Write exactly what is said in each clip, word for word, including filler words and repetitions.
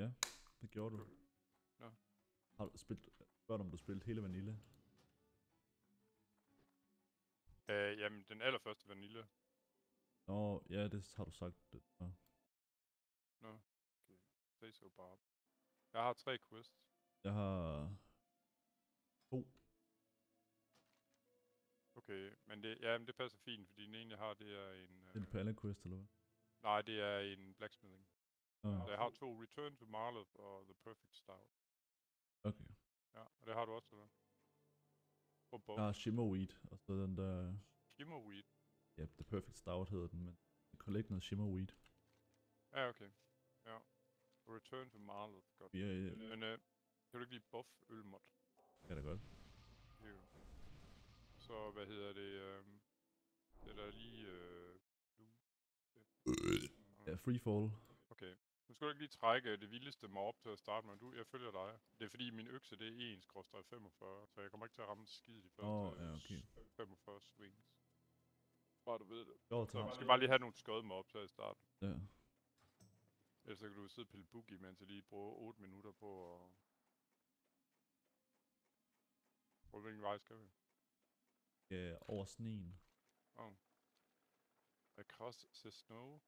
Ja, det gjorde du. Nå. Har du spillet, spørg om du spillede hele Vanilla? Øh, jamen, den allerførste Vanilla. Nå, ja, det har du sagt. Det. Ja. Nå, okay. Say so, Bob. Jeg har tre quests. Jeg har to. Okay, men det, ja, men det passer fint, fordi den ene, jeg har, det er en... Det er en Palla Quest, eller hvad? Nej, det er en blacksmithing. Nå, Så jeg har to, Return to Marloth og The Perfect Stout. okay. Ja, og det har du også, eller? På bog. Jeg har Shimmerweed, og så den der... Shimmerweed. Ja, The Perfect Stout hedder den, men den collect noget Shimmerweed. Ja, okay. Ja. Return to Marloth, godt. Ja, ja, Men øh, kan du ikke lige buff ølmod? kan da godt. Jo. Så hvad hedder det? Øh, det er der lige... Øh, nu. Ja, Freefall. Okay. Nu skal du ikke lige trække det vildeste mig op til at starte med. Du, jeg følger dig. Det er fordi min økse, det er en skråstreg femogfyrre, så jeg kommer ikke til at ramme skid de første Åh, ja, okay. femogfyrre swings. Bare du ved det. Jo, Så tak. vi skal bare lige have nogle skød mig op til at starte. Ja. Ellers så kan du sidde og pille boogie, mens jeg lige bruger otte minutter på at... Hvor hvilken vej skal vi? Ja, over sneen. Åh. Oh. Across the snow.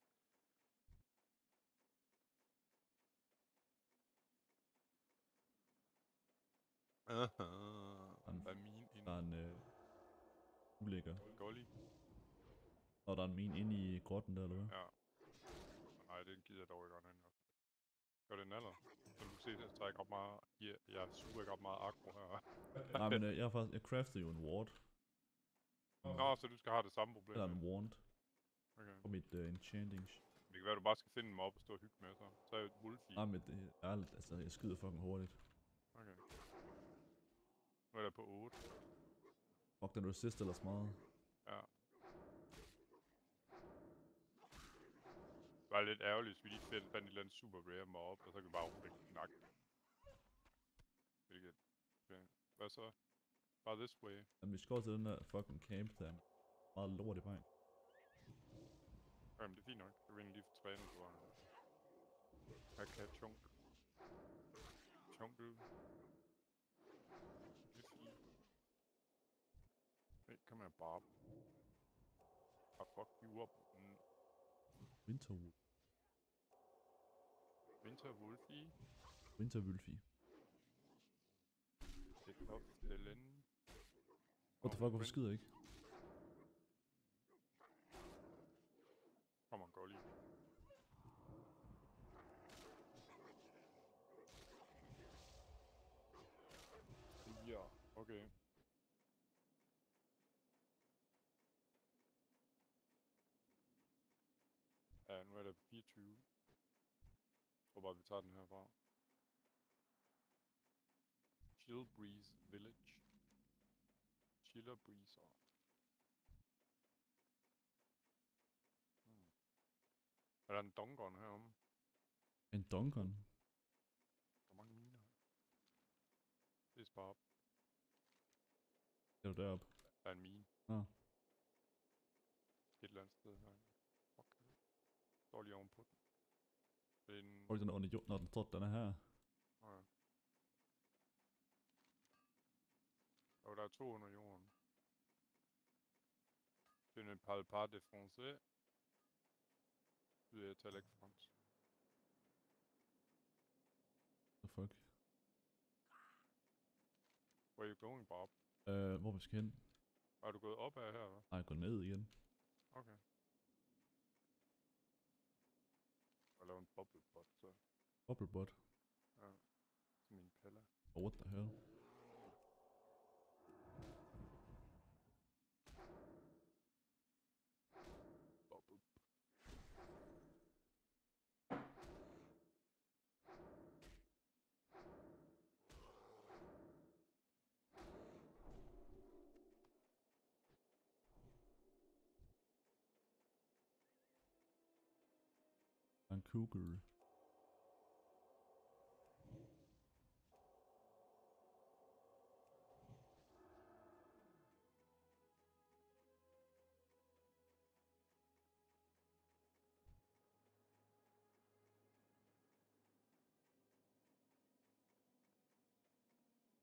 Aha. Der er min inde. Der er en øh, ulækker. Golly. Og der er en min inde i grotten der, eller hvad? Ja. Nej, den gider jeg dog ikke andet. Gør det en alder? Så du kan se, at jeg tager ikke op meget... Jeg, jeg suger ikke op meget akro her. Nej, men øh, jeg har faktisk... Jeg craftede jo en ward. Nå, så du skal have det samme problem. Eller en wand. Okay. På mit uh, enchanting. Det kan være, du bare skal finde dem op og stå og hygge med så. Så er jeg et Wolfie. Nej, men det er ærligt, altså jeg skyder fucking hurtigt. Okay. Nu er der på otte. Fuck, den resist ellers meget. Ja. Det var lidt ærgerligt, hvis vi lige fandt fandt et eller andet super rare mig op, og så kan vi bare overhovedet ikke nakke. Hvilket... Okay. Hvad så? Bare this way. Jamen vi skal over til den der fucking camp, der er meget lort i vejen. Jamen, det er fint nok. Jeg vil egentlig lige få trænet på her. Her kan jeg chunk. Chunk, du. Det er fint. Hey, kom her, Bob. I fuck you up. Mm. Winterwood. Winter Wolfie. Winterwulfie. Det er Stellen. What the fuck, hvorfor skyder jeg ikke? Kom on, gå lige. Ja, okay. Ja, nu er der fireogtyve. Jeg tror bare, vi tager den herfra. Chill Breeze Village. Chiller Breezer. Hmm. Er der en dongon heromme? En Donkon? Der er mange miner. Det er spare op. Er du deroppe? Der er en mine. Nå. Et eller andet sted her. Fuck. Står lige ovenpå den. Det er en... Hvor er den under jorden, når den står, den er her? Okay. Og der er to under jorden. Det er en parle de français. Jeg taler ikke fransk. The fuck? Where are you going, Bob? Øh, hvor vi skal hen? Er du gået op af her, eller? Nej, gå ned igen. Okay. Jeg laver en bobblebot, så. Bubblebot. Ja. Til min pille. Oh, what the hell? Bubble. En cougar.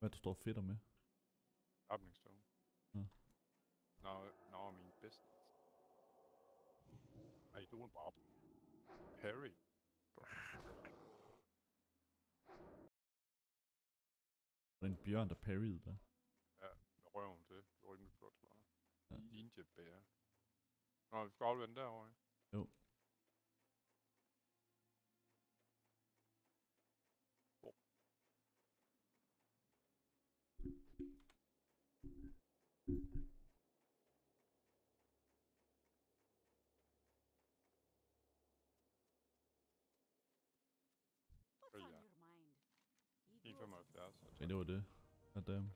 Hvad du står fedt med? Sharpening-stone. Ja. Now, now I mean business. Are you doing Bob? Perry? Og en bjørn, der parried der. Ja, med røven til. Det var rimelig flot, tror jeg. Ja. Ninja Bear. Nå, vi skal aflevere den derovre, ikke? Jo. Oh. What's Ja. on your mind? Eat en komma femoghalvfjerds. Ja, det var det. Goddamn.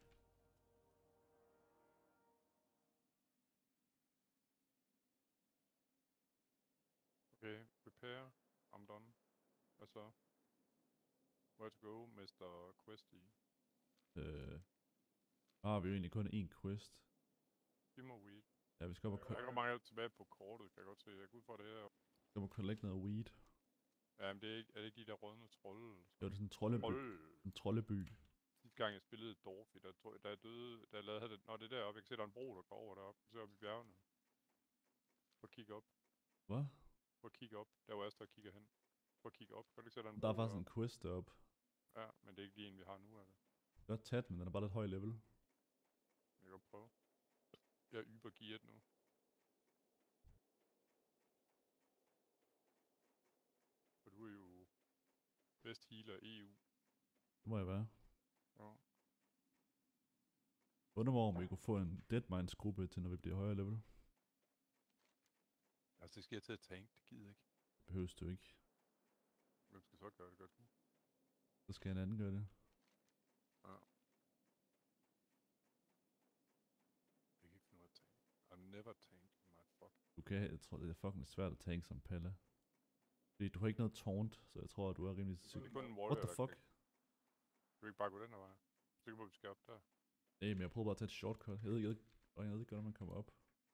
Okay, repair. I'm done. Hvad så? Where to go, mister Questy? Øh. Ah, har vi jo egentlig kun én quest. Shimmerweed. Ja, vi skal op og, Der ko- er ikke mange tilbage på kortet, kan jeg godt se. Jeg går ud fra det her. skal op og collect noget weed. Ja, men det er, ikke, er det ikke de der rødne trolde? Jo, det er sådan en troldeby. Trold. En troldeby. Sidste gang jeg spillede Dorfi, der, tro- der jeg døde, der jeg lavede det. Nå, det er deroppe. Jeg kan se, der er en bro, der går over deroppe. Så er oppe i bjergene. Prøv at kigge op. Hvad? Prøv at kigge op. Der hvor jeg står og kigger hen. Prøv at kigge op. Kan du ikke se, der er en Der er bro faktisk en deroppe? quest deroppe. Ja, men det er ikke lige en, vi har nu, er det? Godt taget, men den er bare lidt høj level. Jeg kan godt prøve. Jeg er ybergearet nu. For du er jo best healer i E U. Det må jeg være. Ja. Undrer mig, om vi kunne få en Deadminds gruppe til, når vi bliver højere level. Altså, det skal jeg til at tank. Det gider jeg ikke. Det behøves du ikke. Hvem skal så gøre det godt? Så skal en anden gøre det. Ja. Jeg kan ikke finde ud af at tank. I've never tanked in my fuck. Du kan, jeg tror, det er fucking svært at tanke som Palla. Fordi du har ikke noget taunt, så jeg tror, at du er rimelig Det sikker. er kun en warrior, What the der fuck? kan. Du kan ikke bare gå den her vej. Så kan vi skal op der. Nej, men jeg prøvede bare at tage et shortcut. Jeg ved ikke, jeg ved ikke, jeg ved ikke hvordan man kommer op.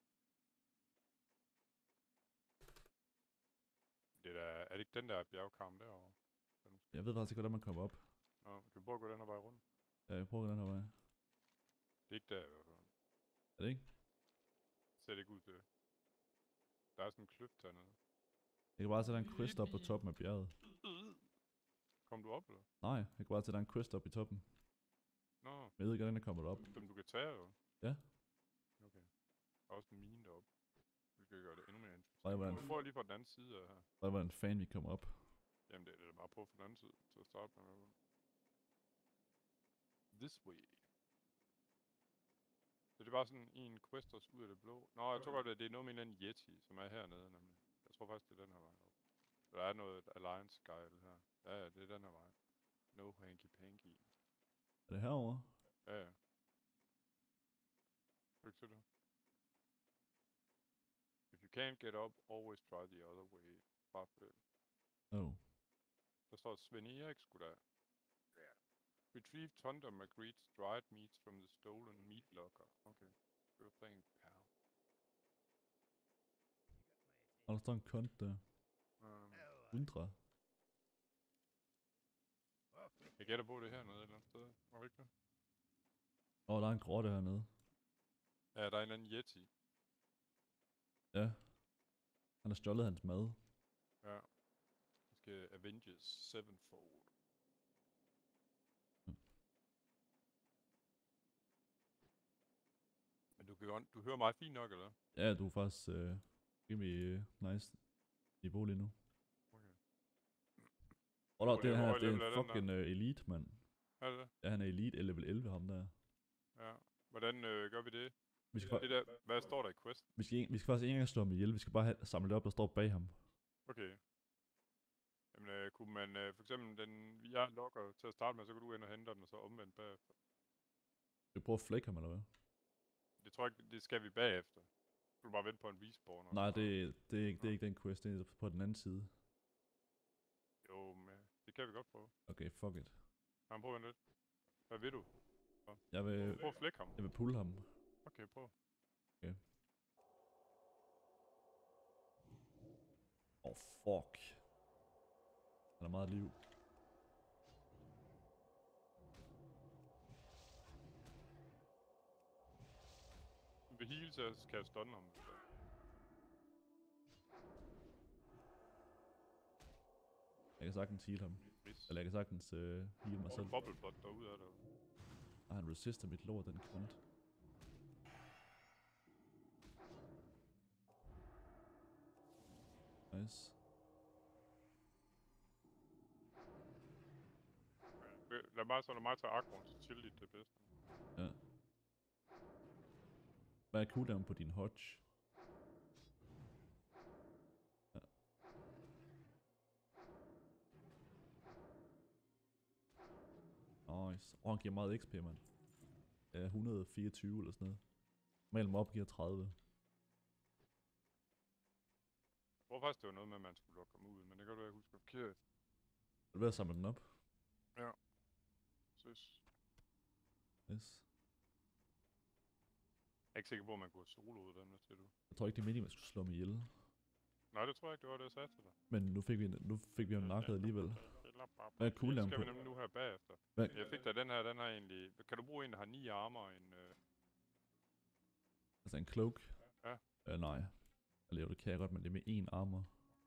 Det er, da, er det ikke den der bjergkarm derovre? Den, Jeg ved faktisk ikke, hvordan man kommer op. nå, kan vi prøve at gå den her vej rundt? Ja, jeg prøver den her vej. Det er ikke der i hvert fald. Er det ikke? Det ser det ikke ud til. Der er sådan en kløft hernede. Jeg kan bare se, der er en quest op på toppen af bjerget. Kom du op, eller? Nej, jeg kan bare se, der er en quest op i toppen. Nå, Men jeg ved ikke, hvordan der kommer op. som du kan tage, eller? Ja. Okay. Der er også en mine deroppe. Vi kan gøre det endnu mere interessant. Nej, hvordan, Nu får jeg lige fra den anden side af her. hvordan, hvordan fanden vi kommer op. Jamen det er det bare på fra den anden side til at starte med. i hvert fald. This way. Så det er bare sådan en quest også ud af det blå. Nå, jeg tror godt, at det er noget med en eller anden Yeti, som er hernede nemlig. Jeg tror faktisk, det er den her vej op. Der er noget Alliance Guide her. Ja, ja, det er den her vej. No hanky panky. Er det herovre? Ja, ja. Kan du ikke se det? If you can't get up, always try the other way. Bare Oh. der står Svend Erik sgu da. Retrieve Thunder Magritte's dried meats from the stolen meat locker. Okay. Good thing, pal. Og der står en kont der. Um, Undra. jeg gætter på det hernede et eller andet sted. Var det ikke det? Åh, oh, der er en grotte hernede. Ja, der er en eller anden Yeti. Ja. Han har stjålet hans mad. Ja. Vi skal Avengers Sevenfold. Mm. Men du, kan, godt- du hører mig fint nok, eller? Ja, du er faktisk øh, rimelig øh, nice niveau lige nu. Okay. Og der, Hvor det, level- her, hvor det er level er en den fucking øh, elite, mand. Er det det? Ja, han er elite, level elleve, ham der. Ja. Hvordan øh, gør vi det? Vi skal, Det fa- der, hvad står der i quest? vi skal, ikke- vi skal faktisk ikke engang slå ham ihjel, vi skal bare have, samle det op, der står bag ham. Okay. Jamen, øh, kunne man øh, for eksempel den, jeg logger til at starte med, så kan du ind og hente den, og så omvendt bagefter. Vi prøver at flække ham, eller hvad? Det tror jeg ikke, det skal vi bagefter. Du kan bare vente på en respawn. og Nej, så- det, det, er ikke, det er ikke den quest, det er på den anden side. Jo, men det kan vi godt prøve. Okay, fuck it. Han prøver lidt. Hvad vil du? Jeg vil, Prøv at flække ham. jeg vil pulle ham. Okay, prøv. Åh, oh, fuck. Han har meget liv. vil heal, så kan jeg stunne ham. Så. Jeg kan sagtens heal ham. Hvis. Eller jeg kan sagtens uh, heal mig Så selv. bobblebot derude af der. Og han resister mit lort, den kvant. Nice. Ja. Lad mig så lad mig tage aggron, så chill lidt det bedste. Ja. Hvad er cooldown på din hodge? Ja. Nice. Åh, oh, han giver meget X P, mand. Ja, et hundrede og fireogtyve eller sådan noget. Mellem op giver tredive. Jeg tror faktisk, det var noget med, at man skulle lukke ham ud, men det kan du ikke huske forkert. Er du ved at samle den op? Ja. Søs. Yes. Jeg er ikke sikker på, at man kunne have soloet dem, der siger du. Jeg tror ikke, det er meningen, at man skulle slå mig ihjel. Nej, det tror jeg ikke, det var det, jeg sagde til dig. Men nu fik vi, nu fik vi ham nakket alligevel. Hvad er cooldown Det på? skal vi nemlig nu her bagefter. Hvad? Jeg fik da den her, den har egentlig... Kan du bruge en, der har ni armor og en... Øh... Altså en cloak? Ja. Øh, nej. Eller jo, det kan jeg godt, men det er med én armor.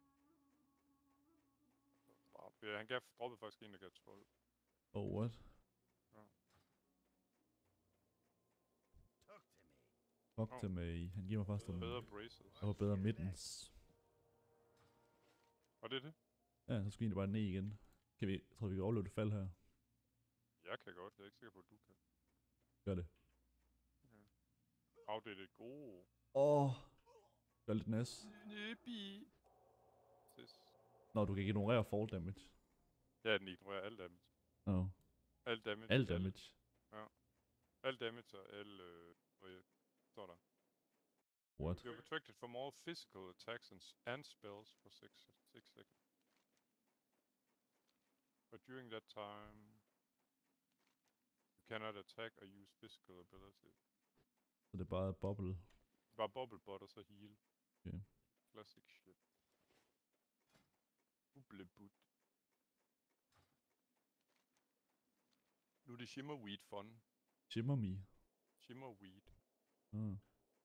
Ja, han gav droppet faktisk en, der gav tolv. Oh, what? Ja. Fuck til mig. Han giver mig faktisk en... Bedre braces. Jeg var bedre middens. Og det er det? Ja, så skal vi egentlig bare ned igen. Kan vi... Jeg tror, vi kan overleve det fald her. Jeg kan godt, jeg er ikke sikker på, at du kan. Gør det. Åh, oh, det er det gode. Åh. Oh. Gør lidt næs. Nippy. Sis. Nå, du kan ignorere fall damage. Ja, den ignorerer al damage. Nå. Al damage. All damage. Ja. Al damage og al... Øh, hvad står der? What? You're protected from all physical attacks and, and spells for six, six seconds. But during that time, you cannot attack or use physical abilities. Så det er bare bubble. Bare bobblebot og så heal. Okay. Classic shit. Bublebut. Nu er det Shimmerweed fun. Shimmer me. Shimmerweed. Ah.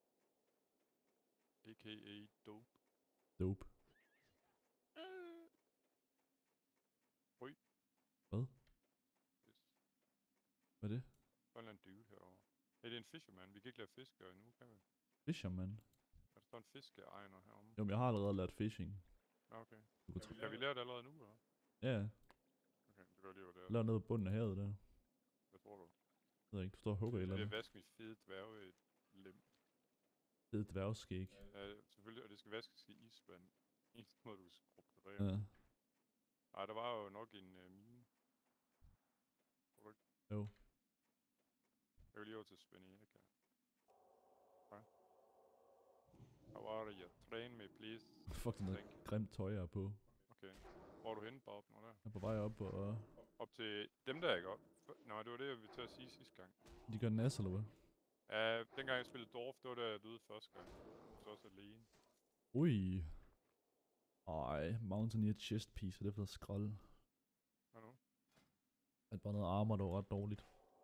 A K A dope. Dope. Uh. Oj. Hvad? Yes. Hvad er det? Der er en dude herovre. Hey, det er en fisherman. Vi kan ikke lade fiskere endnu, kan vi? Fisherman. Er der står en fiskeegner heromme? Jo, men jeg har allerede lært fishing. Ja, okay. Du kan tro. Kan vi lære det allerede nu, eller? Ja, Okay, det gør lige, hvad det er. lærer nede på bunden af havet der. Hvad tror du? Jeg ved ikke, du står og hugger et eller Det er andet. vaske mit fede dværge et lem. Det er et dværgskæg. Ja, selvfølgelig, og det skal vaskes i isvand. Eneste måde, du skal skrubbe det rent. Ja. Ej, der var jo nok en uh, mine. Tror du ikke? Jo. Jeg vil lige over til Svend Enika. Hej. How are you? Train me, please. Fuck, den Thank der you. grimt tøj jeg er på. Okay. Hvor er du henne, Bob? Nå der. Jeg er på vej op, og Op til dem der, ikke op? Nå, det var det, jeg ville til at sige sidste gang. de gør nas, eller hvad? Ja, dengang jeg spillede Dorf, det var da jeg døde første gang. Så også alene. Ui. Ej, Mountaineer chest piece, det er blevet skrald. Hvad nu? At bare noget armor, der var ret dårligt.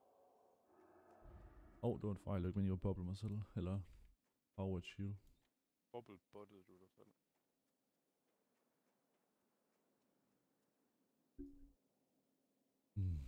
Åh, oh, det var en fejl, jeg ikke, men jeg var bobble mig selv. Eller power shield. Bobble-bottede du dig selv. Mm.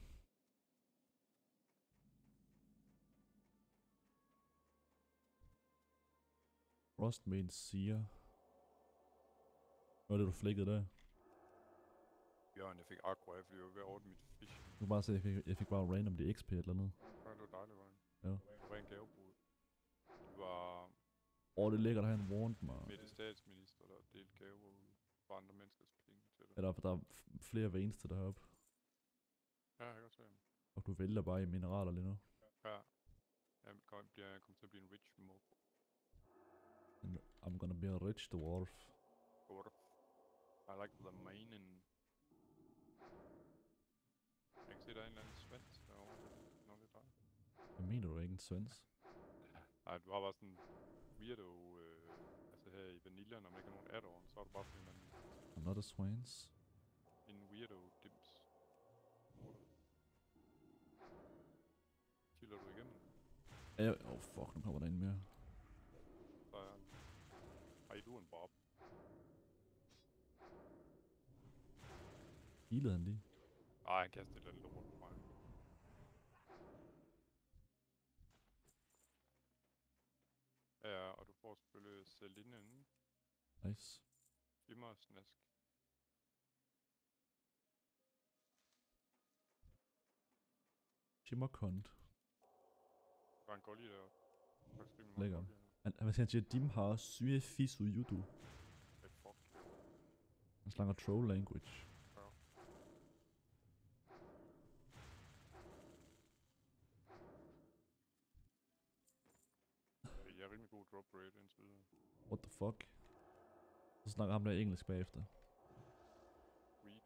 Frostmane siger. Hvad var det, du flækkede der? Bjørn, jeg fik aqua, fordi jeg var ved at ordne mit fish. Du kan bare se, at jeg fik, jeg fik bare random det X P eller andet. Ja, det var dejligt, var det? Ja. Det var en gavebrud. Det var Åh, oh, det er lækkert at have en warrant, mig. med det statsminister, der delte gaver ud for andre menneskers penge til det. Ja, der, er- der er f- flere veins til deroppe. Ja, jeg kan godt se ham. Og du vælger bare i mineraler lige nu. Ja. Jeg kommer, bliver, jeg kommer til at blive en rich mofo. And I'm gonna be a rich dwarf. Dwarf. I like the mining. Jeg kan se, der er en eller anden svensk derovre. Nå, det er dig. Hvad mener du, ikke en svens? Nej, du har bare sådan en weirdo, øh, altså her i Vanilla, når man ikke har nogen add-on, så har du bare sådan en, eller anden- I'm not a swans. en weirdo dims. Chiller du igennem? Ja, åh oh, fuck, nu kommer der en mere. du en bob. Healede han lige? Ej, han kastede et eller andet lort på mig. Ja, og du får selvfølgelig Selinen. Nice. Glimmersnask. Shimmerkont. Der er en golli deroppe. Faktisk rimelig Lækker. meget golli her. Han, han, han siger, Dim har syge fisu yudu. Hey, fuck. Han slanger troll language. Jeg er rimelig god drop rate indtil videre. What the fuck? Så snakker ham der engelsk bagefter. Weed.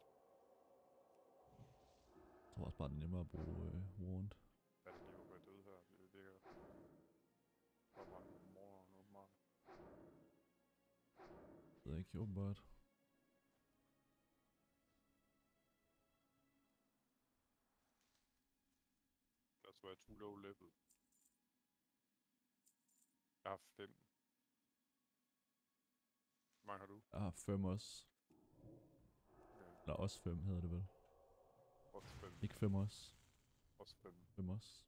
Jeg tror også bare, det er nemmere at bruge øh, Warrant. Ja, det lige håber jeg døde her. Det virker for mange morgen åbenbart. Det er ikke åbenbart. That's why too low level. Jeg har fem. Hvor mange har du? Jeg har fem også. Okay. Eller også fem hedder det vel. Også fem. Ikke fem også. Også fem. Fem også.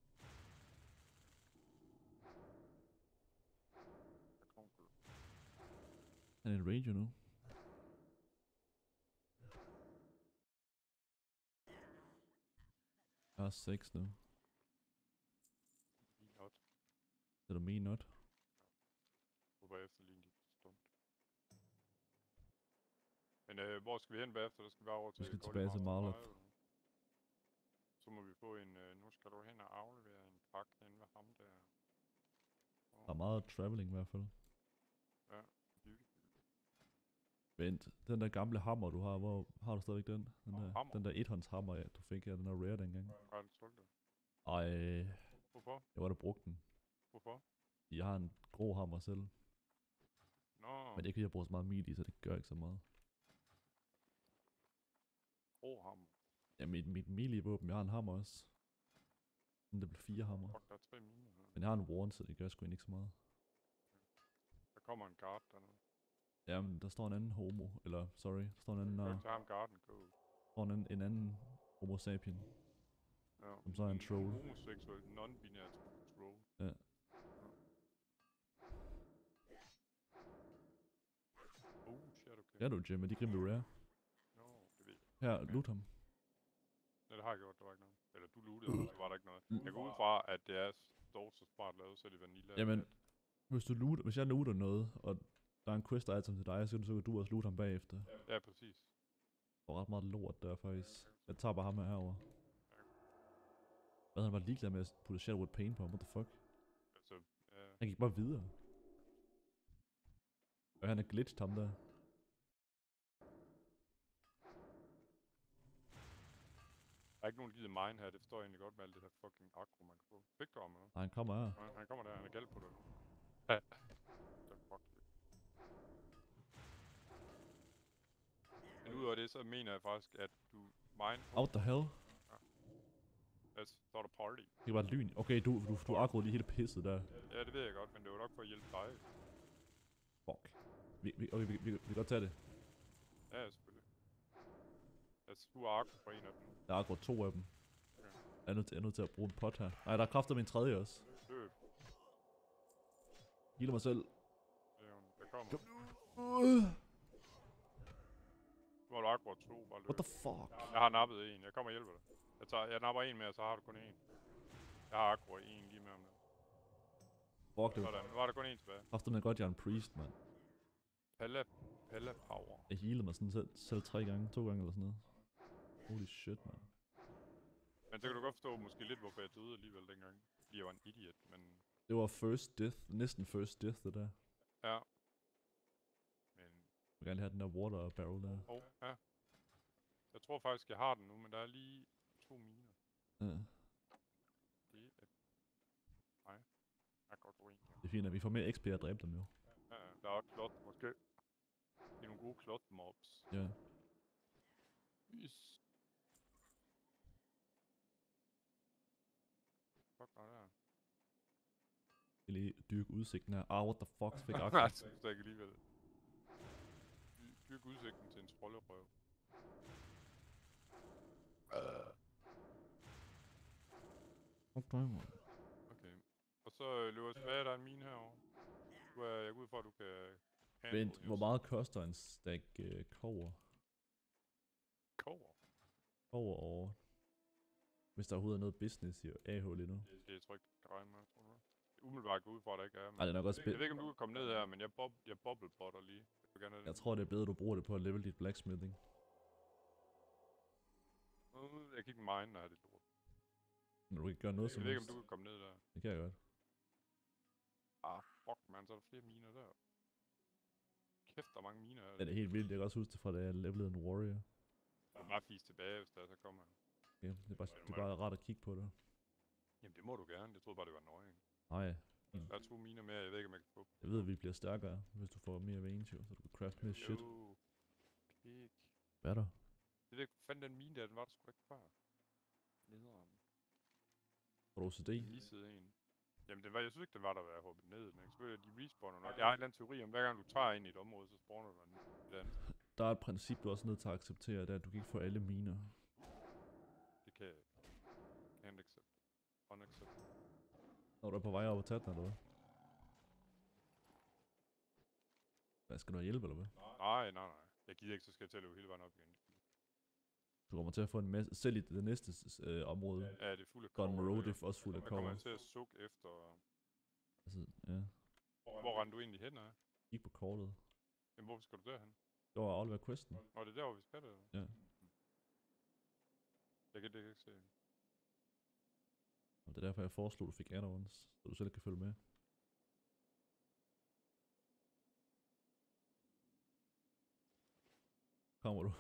Jeg kommer på. Han er en ranger nu. Jeg har seks nu. Lige not. Det er du min not. Hvor bagefter lige en lille stund. Men øh, hvor skal vi hen bagefter? Der skal vi bare over til skal Golden tilbage til Mountain Marloth. Drive. Så må vi få en, øh, nu skal du hen og aflevere en pakke hen ved ham der. Der er meget traveling i hvert fald. Ja, beautiful. Vent, den der gamle hammer du har, hvor har du stadigvæk den? Den Åh, der, hammer? den der ethåndshammer, ja, du fik, ja, den er rare dengang. Har du solgt det? Ej, Hvorfor? jeg var da brugt den. Hvorfor? Jeg har en grå hammer selv. Nå, Men det er ikke fordi, jeg bruger så meget melee, så det gør ikke så meget. grå ham. Ja, mit, mit melee-våben, jeg har en hammer også. Men det bliver fire hammer. Fuck, der er tre miner her. Men jeg har en warrant, så det gør sgu egentlig ikke så meget. Der kommer en guard dernede. Jamen, der står en anden homo, eller sorry, der står en anden, Kan du uh, ikke tage ham guarden, go? der står en anden, en anden homo sapien. Ja. Som så er en troll. Homoseksuel, non-binær troll. Ja. Oh shit, okay. Ja du, Jim, er de grimme rare? Nå, det ved jeg. Her, loot ham. Ja, det har jeg gjort, der var ikke noget. Eller du lootede, så var der ikke noget. Jeg går ud fra, at det er dog så smart lavet, så er det vanilla. Jamen, at- hvis, du loot, hvis jeg looter noget, og der er en quest item til dig, så kan du, så kan du også loot ham bagefter. Ja, præcis. Der er ret meget lort der faktisk. Jeg tager bare ham her herovre. Hvad, han var ligeglad med at putte Shadowwood Pain på ham, what the fuck? Altså, ja. Han gik bare videre. Og han er glitched ham der. Der er ikke nogen, der gider mine her. Det forstår jeg egentlig godt med alt det her fucking aggro, man kan få. Fik du ham noget? Nej, han kommer her. Ja, han kommer der. Han er gal på dig nu. Ja. Så fuck det. Men udover det, så mener jeg faktisk, at du mine... Out the hell? Altså, så er der party. Det var et lyn. Okay, du, du, du aggroede lige hele pisset der. Ja, det ved jeg godt, men det var nok for at hjælpe dig. Fuck. Vi, vi, okay, vi, vi, vi kan godt tage det. Ja, ja, selvfølgelig. Altså, du er aggro på en af dem. Jeg har aggroet to af dem. Okay. Jeg er nødt til, jeg er nødt til at bruge en pot her. Nej, der er kræfter med en tredje også. Løb. Healer mig selv. Det er jo- Der kommer. Uh, Nu har du aggro to, bare løb. what the fuck? Jeg har nappet en. Jeg kommer og hjælper dig. Jeg, tager, jeg napper en mere, så har du kun en. Jeg har aggro en lige med om det. Fuck det. Sådan, nu har der kun en tilbage. Kræfter med godt, jeg er en priest, mand. Palla, Palla Power. Jeg healede mig sådan selv, selv tre gange, to gange eller sådan noget. Holy shit, man. Men så kan du godt forstå måske lidt, hvorfor jeg døde alligevel dengang. Fordi jeg var en idiot, men... Det var first death, næsten first death, det der. Ja. Men... Jeg vil gerne have den der water barrel der. Åh, oh, ja. Jeg tror faktisk, jeg har den nu, men der er lige to miner. Ja. Det er... Nej. Jeg kan godt gå en. Det er fint, at vi får mere X P at dræbe dem jo. Ja, ja, der er også klot, måske. Det er nogle gode klot mobs. Ja. Yes. Fuck, der er der. Jeg lige dyrke udsigten her. Ah, what the fuck, så fik jeg Nej, akkurat. det er ikke alligevel. styrke udsigten til en trollerøv. Uh. Okay, man. Okay. Og så øh, løber jeg tilbage, der er en mine herovre. Du er, jeg går ud fra, at du kan... Vent, hvor meget koster en stack øh, kover? Kover? Kover over. Hvis der overhovedet er noget business i A H lige nu. Det, det jeg tror ikke, du kan regne med, tror du? Umiddelbart gå ud fra, at der ikke er. Men Ej, det er nok også jeg ved ikke, om du kan komme ned her, men jeg, bob, jeg bobblebotter lige. Jeg, vil gerne have Jeg det. tror, det er bedre, du bruger det på at level dit blacksmithing. Uh, jeg kan ikke mine, nej, det er lort. Men du kan gøre noget Jeg som ved ikke, om helst. du kan komme ned der. Det kan jeg godt. Ah, fuck, man, så er der flere miner der. Kæft, der er mange miner her. Ja, det er helt vildt. Jeg kan også huske det fra, da jeg levelede en warrior. Jeg er bare fisk tilbage, hvis der så kommer. Okay, det er bare, det er bare rart at kigge på det. Jamen, det må du gerne. Jeg troede bare, det var nøje. Nej, Der er to miner mere, jeg ved ikke, om jeg kan få. jeg ved, at vi bliver stærkere, hvis du får mere range, jo, så du kan craft mere shit. Jo, pik. Hvad er der? Det ved ikke, hvad fanden den mine der, den var der sgu da ikke før. Nederen. Har du O C D? Jeg missede en. Jamen, den var, jeg synes ikke, den var der, var hoppet ned. Men selvfølgelig, de respawner nok. Jeg har en eller anden teori om, hver gang du tager ind i et område, så spawner der en et andet. Der er et princip, du er også nødt til at acceptere, det er, at du kan ikke få alle miner. Det kan jeg ikke. Can't accept. Unaccept. Når du er på vej op og tage den, eller hvad? Hvad, skal du have hjælp, eller hvad? Nej, nej, nej. Jeg gider ikke, så skal jeg til at løbe hele vejen op igen. Du kommer til at få en masse, selv i det næste øh, område. Ja, det er fuld af Gun cover, Road, det det er også fuld af Der kommer cover. jeg til at sukke efter... Altså, ja. Hvor rendte du egentlig hen af? Kig på kortet. Jamen, hvorfor skal du derhen? Det var at aflevere questen. Nå, det er der, hvor vi skal det. Ja. Jeg kan det kan jeg ikke se. Og det er derfor, jeg foreslog, at du fik add-ons, så du selv kan følge med. Kommer du?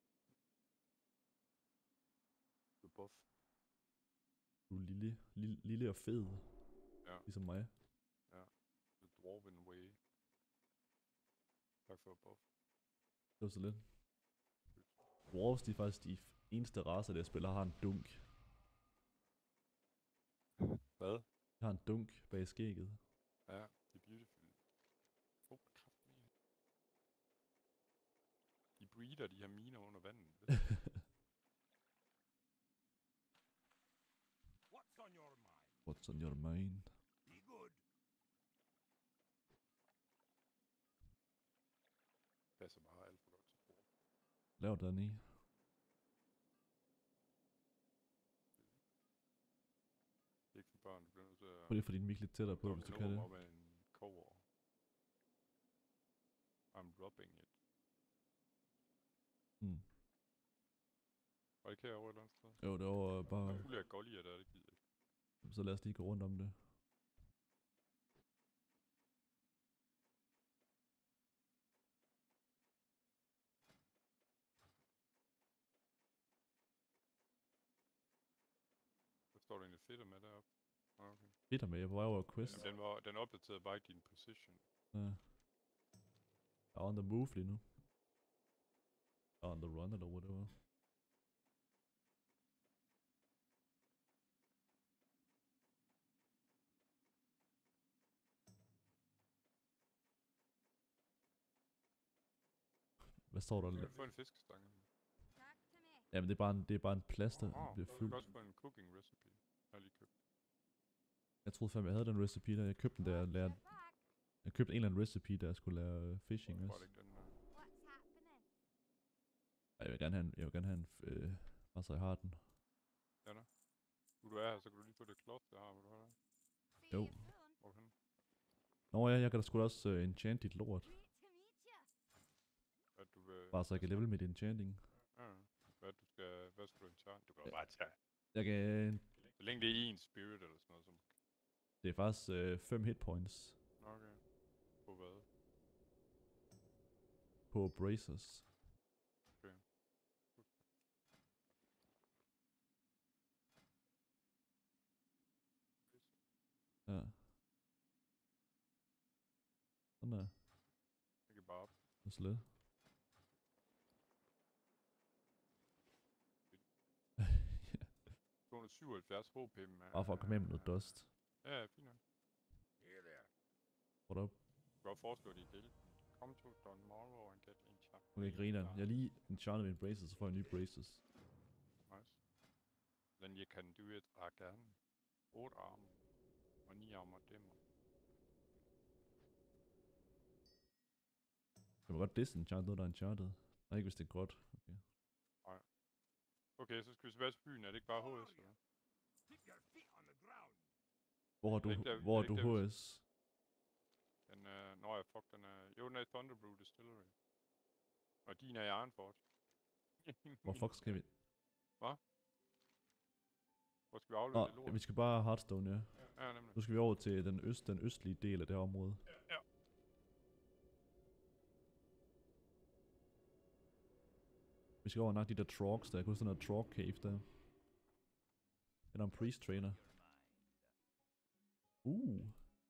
Du er buff. Du er lille, lille, lille og fed. Ja. Ligesom mig. The Dwarven Way. Tak for buff. Det var så lidt. Dwarves, de er faktisk de eneste racer, der spiller, har en dunk. Hvad? Jeg har en dunk bag skægget. Ja, det er beautiful. Fuck, kraft mere. De breeder de her miner under vandet. What's on your mind? What's on your mind? Be good. Passer bare alt for godt til bord. Lav den i. Det er ikke for børn, du bliver nødt til at... Prøv lige at få din mic lidt tættere på, hvis du kan det. op af en kover. I'm rubbing it. Hmm. Var det ikke herovre et eller andet sted? Jo, det var Der bare... er fuld af gollier der, det gider jeg ikke. Så lad os lige gå rundt om det. Der står der egentlig fedter med deroppe. Ah, okay. Bitter med, jeg er på vej over quest. Jamen, den, var, den opdaterede bare ikke din position. Ja. Jeg er on the move lige nu. Jeg er on the run, eller whatever. Hvad står der? Du kan få en fiskestange. Talk to me. Jamen det er bare en, det er bare en plaster, der Åh, bliver du fyldt. kan også få en cooking recipe. Jeg har lige købt. Jeg troede fandme, jeg havde den recipe der. Jeg købte den, da jeg lærte... Good luck. Jeg købte en eller anden recipe, der jeg skulle lære uh, fishing Hvorfor er også. det ikke den der? What's happening? Ej, jeg vil gerne have en... Jeg vil gerne have en... Øh, altså, jeg har den. Nu du er her, så kan du lige få det cloth, der har. Vil du have det? See Jo. you soon. Hvor er du henne? Nå ja, jeg kan da sgu da også uh, enchant dit lort. Great to meet you. At du vil... Bare så jeg kan level mit enchanting. Ja, hvad du skal... Hvad skal du enchant? Du kan jo Ja. bare tage. Jeg kan... Så længe det er en spirit eller sådan noget, som... Det er faktisk øh, fem hit points Nå, okay. På hvad? på bracers. Okay. Ja. Sådan der. Jeg kan bare op. Det er slet. to hundrede og syvoghalvfjerds H P, man. Bare for at komme hjem med noget dust. Ja, ja, fint nok. Here there. What up? Du kan godt foreslå, at de er delt. Come to Don Morrow and get enchanted. sig. Okay, griner. Jeg er lige enchanted med en braces, så får jeg nye braces. Nice. Then you can do it again. otte arme. Og ni arme og dæmmer. Jeg må godt disenchant noget, der er enchanted. Nej, ikke hvis det er godt. Okay. Okay, så skal vi tilbage til byen. Er det ikke bare H S, eller? Keep your feet on the ground. Hvor er Er du, det ikke der- hvor er er det du ikke der, vi- H S? Den er... Nå ja, fuck, den er... Jo, den er i Thunderbrew Distillery. Og din er i Ironforge. Hvor fuck skal vi? Hvor skal vi aflevere det Nå, lort? vi skal bare have Hearthstone, ja. Ja, nemlig. Nu skal vi over til den, øst, den østlige del af det her område. Ja. Vi skal over og nakke de der trogs der. Jeg kunne sådan noget trog cave der. Eller en priest trainer. Uh.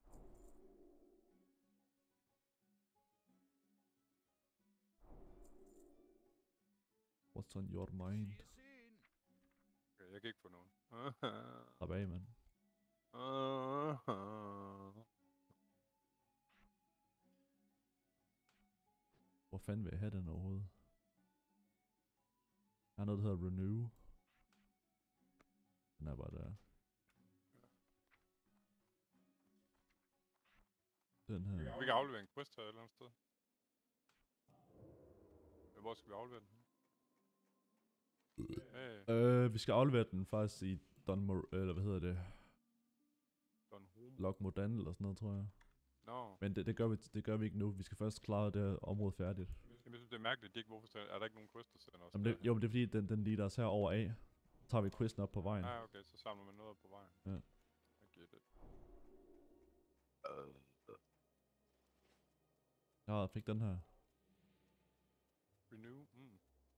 What's on your mind? See you soon. Okay, jeg kan ikke få nogen. Slap af, mand. Hvor fanden vil jeg have den overhovedet? Der er noget, der hedder Renew. Den er bare der. Den her. Vi kan aflevere en quest her et eller andet sted. Men hvor skal vi aflevere den? Hey, Øh, vi skal aflevere den faktisk i Dunmore, eller hvad hedder det? Don Homo. Lok Modan eller sådan noget, tror jeg. Nå. Men det, det, gør vi, det gør vi ikke nu. Vi skal først klare det her område færdigt. Jeg synes, det er mærkeligt, Dick. Hvorfor er der ikke nogen quest, der sender os? Jamen det, derhen? jo, men det er fordi, den, den leader os herover af. Så tager vi quizzen op på vejen. Ah, okay, så samler man noget op på vejen. Ja. Jeg get it. Jeg fik den her. Renew? Mm.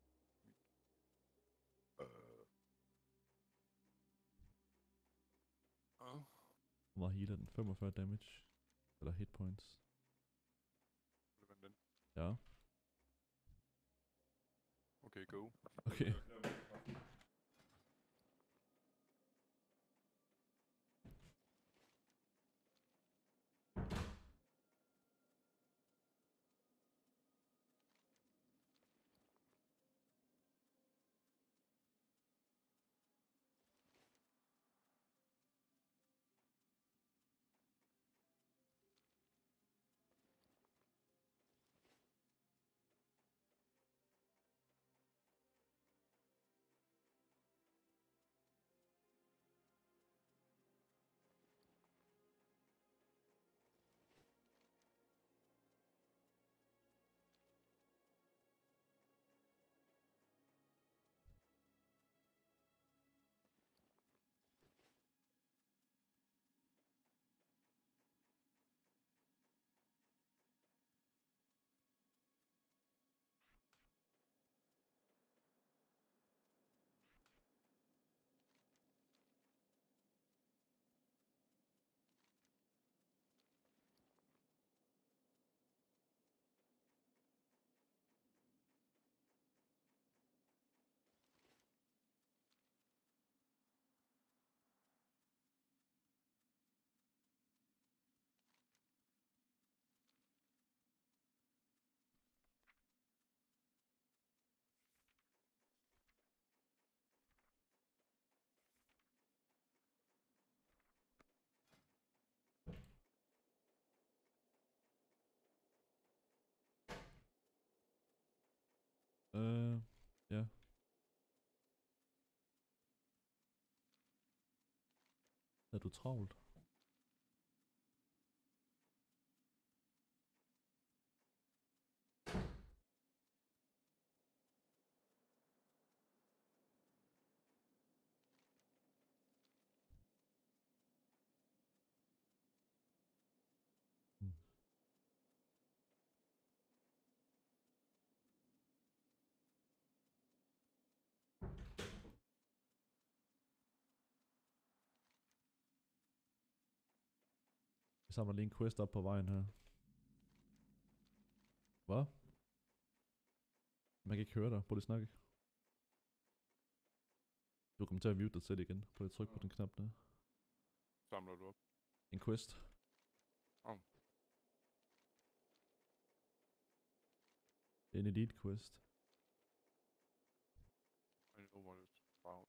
Uh. Hvor meget healer den? femogfyrre damage. Eller hit points. Den. Ja. Okay, go. Okay. Øh, ja. Er du travlt? Hmm. Jeg samler lige en quest op på vejen her. Hvad? Man kan ikke høre dig. Prøv lige at snakke. Du kommer til at mute dig selv igen. Prøv lige at trykke på den knap der. Samler du op? En quest. Oh. En elite quest. I know what it's about.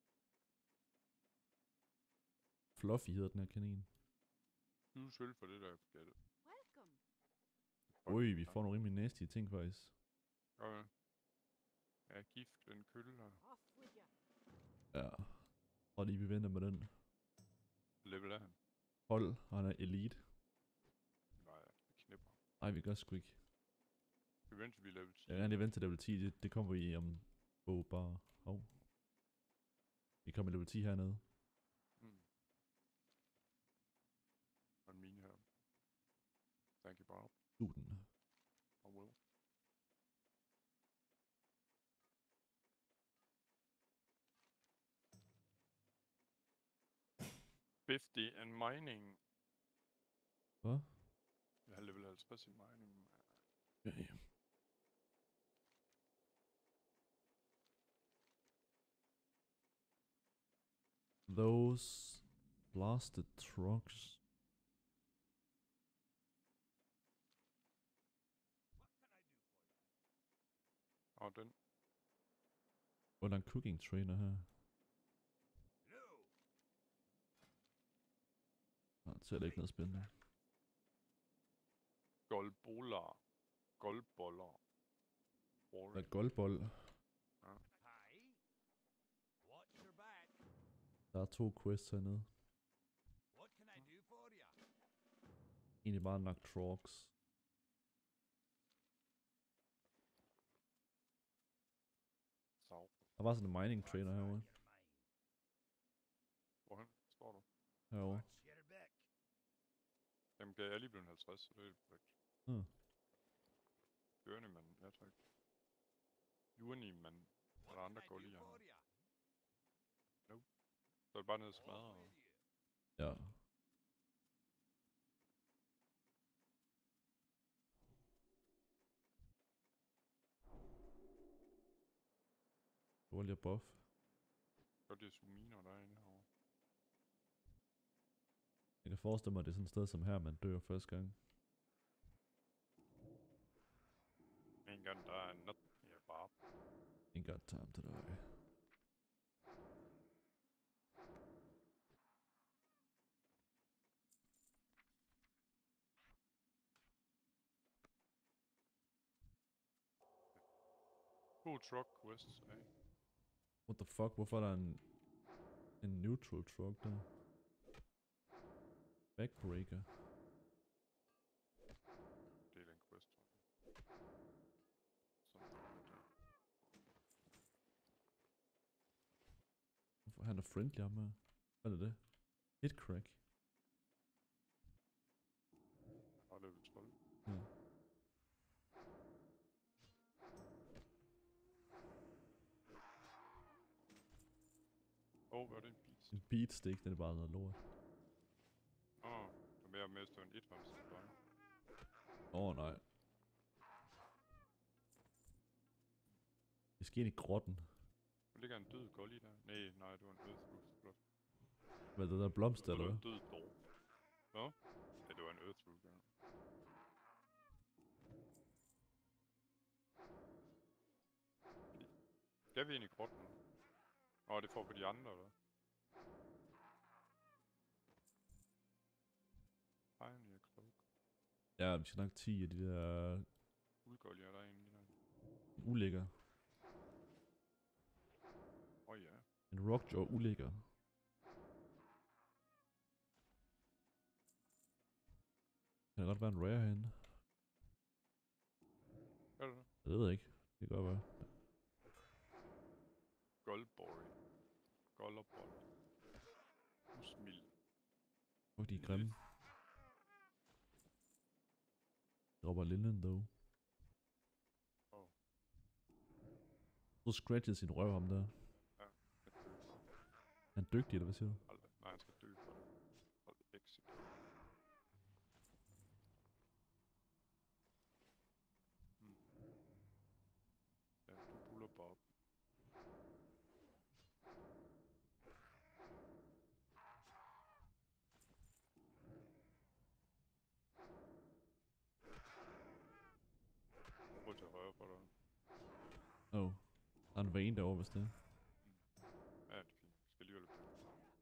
Fluffy hedder den her kanin. tyve sølv for det der, jeg forgætter. Welcome. Ui, vi får nogle rimelig nasty ting faktisk. Okay. Ja, gift, en kølle og Off with you. Ja. Og lige vi venter med den. level af han. Hold, og han er elite. Nej, vi knipper. Ej, vi gør sgu ikke. Vi venter vi level ti. Jeg vil gerne lige vente til level ti, det, det kommer vi om oh, bare... Hov. Vi kommer i level ti hernede. Mm. Og mine her. Thank you, Bob. Duden. I will. fifty and mining. Hvad? Jeg har level halvtreds i mining. Ja, ja. Those blasted trucks. Og den. Hvor er der en cooking trainer her? No. Nej, det ser ikke noget spændende. Goldboller. Goldboller. Der er Boring. goldbold. Hey. Watch your back. Der er to quests hernede. What can I do for you? Egentlig bare nok trucks. Så. Der var sådan en mining trainer herovre. Hvorhen står du? Herovre. Watch your back. Jamen, jeg er lige blevet halvtreds, så det er perfekt. Hmm. Journeyman, ja tak. Journeyman. Er der andre går lige her? Så er det bare ned og smadre. og- Ja. Dårlig buff. Godt det er suminer, der er inde herovre. Jeg kan forestille mig, at det er sådan et sted som her, man dør første gang. En gang der er not here, bare. Ain't got time to die. God truck quests, eh? What the fuck? Hvorfor er der en, en neutral truck der? Backbreaker. Det er den quest. Sådan kommer det der. Hvorfor han er friendly ham her? Hvad er det? Hit crack. Og level tolv. Ja. Åh, oh, hvad er det en beat? En beatstick, den er bare noget lort. Åh, oh, det er mere med at stå en et-hånds til dig. Åh oh, nej. Det sker ind i grotten. Der ligger en død golly der. Nej, nej, det var en earthroot. Flot. Hvad er det der blomst Det eller var hvad? en død dog. Nå? Ja, det var en earthroot, ja. Skal vi ind i grotten nu? Åh, det får på de andre, eller? Pioneer Cloak. Ja, vi skal nok ti af de der Udgollier, der er en der. ulækker. Åh oh, ja. En rockjaw ulækker. Kan der godt være en rare herinde? Er det det? Jeg ved ikke. Det kan godt være. Goldboy. Gollerboller. Husmild. Fuck, de er grimme. Det dropper linden, dog. Åh. Så scratches sin røv ham der. Ja, jeg dø for det. Han er dygtig, eller hvad siger du? Aldrig. Nej, han skal dø for det. Hold exit. Hmm. Ja, du puller Bob. Prøv til højre for dig. Åh. Oh. Der er en vane derovre, hvis det er. Ja, det er fint. Vi skal alligevel blive.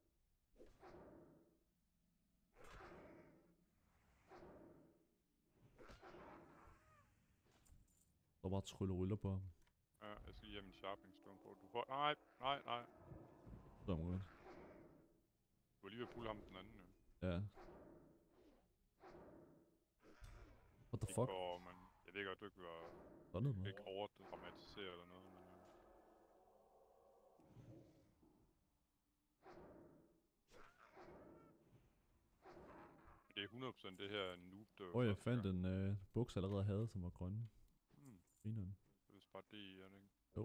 Der er bare trylle ryller på ham. Ja, jeg skal lige have min sharpening stone på. Du får... Nej, nej, nej. Så er man godt. Du var lige ved at pulle ham den anden, jo. Ja. What the Ikke fuck? for, men jeg ved godt, du ikke var... Sådan noget. Ikke overdramatisere eller noget, men... Øh. Det er hundrede procent det her noob, der... Åh, oh, jeg fandt en øh, buks, jeg allerede havde, som var grønne. Hmm. Grineren. Det er vist bare det, i, er det ikke? Jo.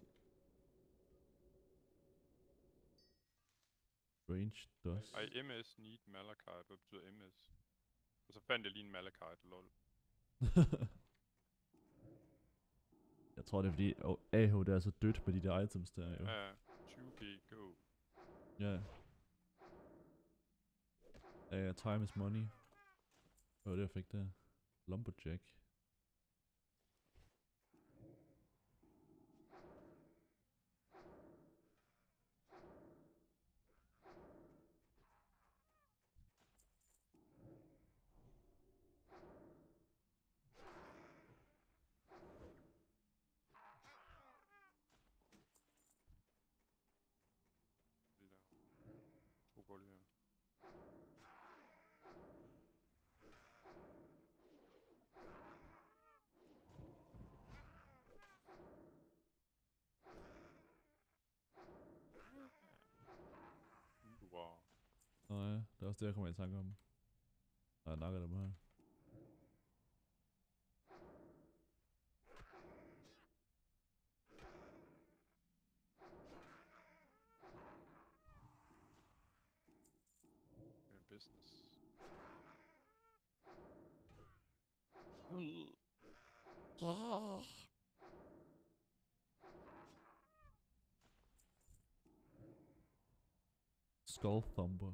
Range dust. Ej, M S need malachite. Hvad betyder M S? Og så fandt jeg lige en malachite, lol. Jeg tror, det er fordi oh, A H det er så dødt med de der items der, jo. Ja, tyve G, go. Ja. Ja, time is money. Hvad var det, jeg fik der? Lumberjack. Lige der. To går lige her. Wow. Nå ja, det er også det, jeg kommer i tanke om. Og jeg nakker dem her. Det er business. Skull Thumper.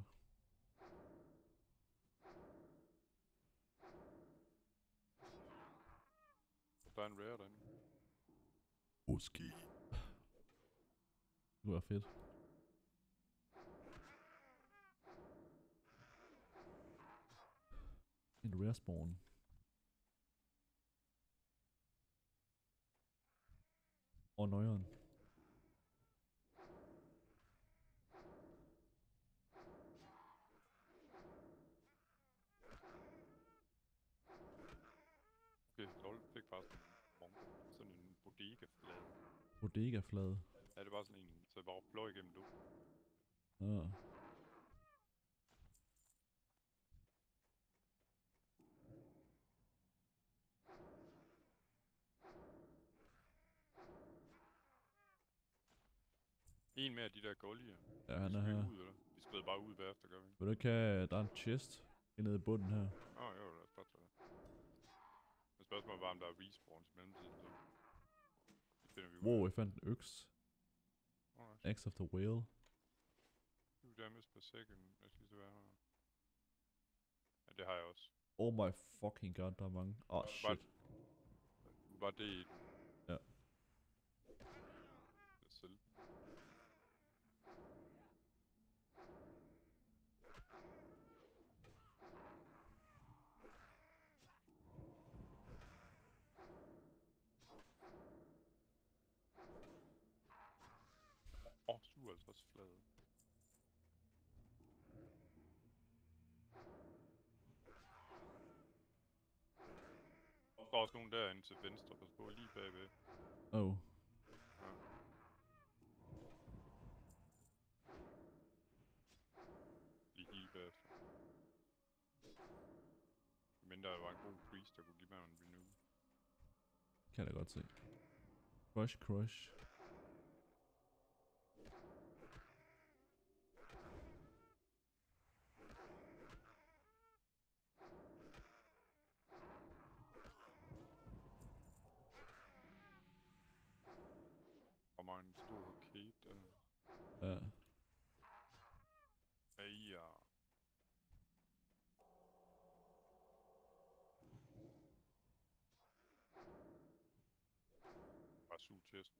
Der er en rare derinde. Måske. Det var fedt. En rare spawn. Og nøjeren. Okay, lol, fik bare sådan en mongo. Sådan en bodega-flade. Bodega-flade. Ja, det var sådan en, så jeg bare blå igennem luften. Ja. En mere af de der gullier. Ja, han Vi er skal her. ud, eller? Vi skrider bare ud bagefter, gør vi ikke? Vil du ikke have, der er en chest nede i bunden her. Åh, oh, jo, lad os bare tage det. Men spørgsmålet var, om der er respawns i mellemtiden, så... Det finder vi ud Wow, af. jeg fandt en øks. Oh, nice. Axe of the Whale. Two damage per second. Jeg skal lige så være her. Ja, det har jeg også. Oh my fucking god, der er mange. Åh, oh, Bare- shit. Du var det i den. Ja. Det selv. Åh, oh, syvoghalvtreds flade. Der står også nogen derinde til venstre. Pas på lige bagved. Oh. Ja. Lige hele bagefter. Men der var en god priest, der kunne give mig en renew. Kan jeg da godt se. Crush, crush. Og mig en stor cape der. Ja. Ej, ja. to chest.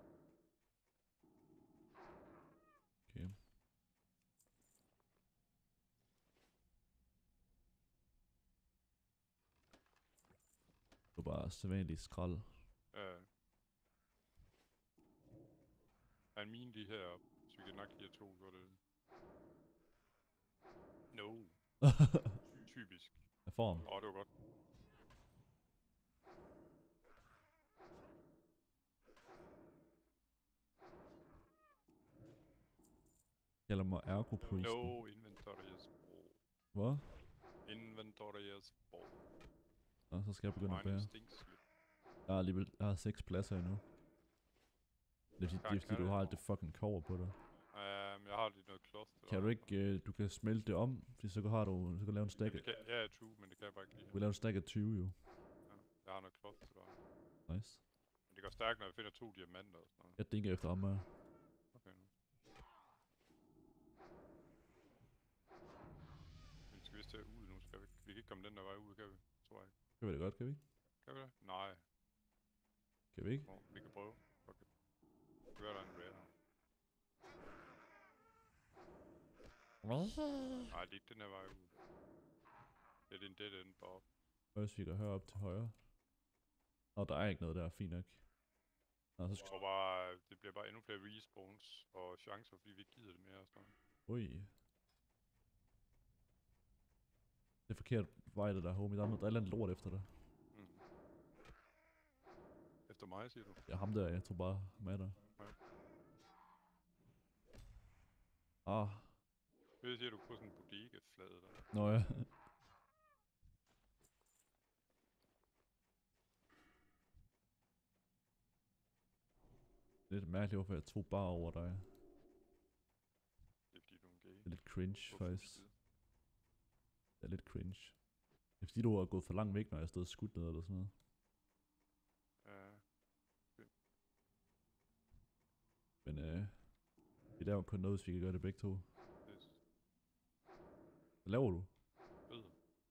Okay. Det var bare sædvanlig skrald. Ja. Er en mine lige heroppe, så vi kan nok lige have to godt det. No. Typisk. Jeg får ham. Åh, oh, det var godt. Kalder mig ergoprisen. No, inventories ball. Hvad? Inventories ball. Nå, så skal jeg begynde at Mine bære. stinks lidt. Jeg har alligevel, jeg har seks pladser endnu. Det er fordi, det er, fordi du har alt det fucking kover på dig. Um, jeg har lige noget cloth. Kan du ikke, uh, du kan smelte det om, fordi så har du, så kan du lave en stack. Det kan, ja, true, men det kan jeg bare ikke lige. Du kan lave en stack af tyve jo. Ja, jeg har noget cloth til dig. Nice. Men det går stærkt, når jeg finder to diamanter og sådan noget. Jeg dinker efter ham her. Okay nu. Vi skal vist til ud nu, skal vi ikke? Vi kan ikke komme den der vej ud, kan vi? Tror jeg ikke. Kan vi det godt, kan vi ikke? Kan vi det? Nej. Kan vi ikke? Nå, vi kan prøve. Okay. Det kan være, der er en red her. Nej, det er ikke den her vej ud. Det er en dead end bare. Først vi kan høre op til højre. Nå, der er ikke noget der, fint nok. Nå, så Jeg skal... tror bare, det bliver bare endnu flere respawns og chancer, fordi vi ikke gider det mere og sådan noget. Ui. Det er forkert vej, det der, homie. Der er, noget, der er et eller andet lort efter dig. Mm. Efter mig, siger du? Det er ham der, jeg tror bare med dig. Ja. Ah. Hvad siger du på sådan en bodega-flade der? Nå ja. Det er lidt mærkeligt, hvorfor jeg tog bare over dig. Det er fordi, du er en gay. Det er lidt cringe, Hvorfor faktisk. side? Det er lidt cringe. Det er fordi, du har gået for langt væk, når jeg stod skudt ned eller sådan noget. Ja. Men øh... det er jo kun noget, hvis vi kan gøre det begge to. Yes. Hvad laver du? Ved.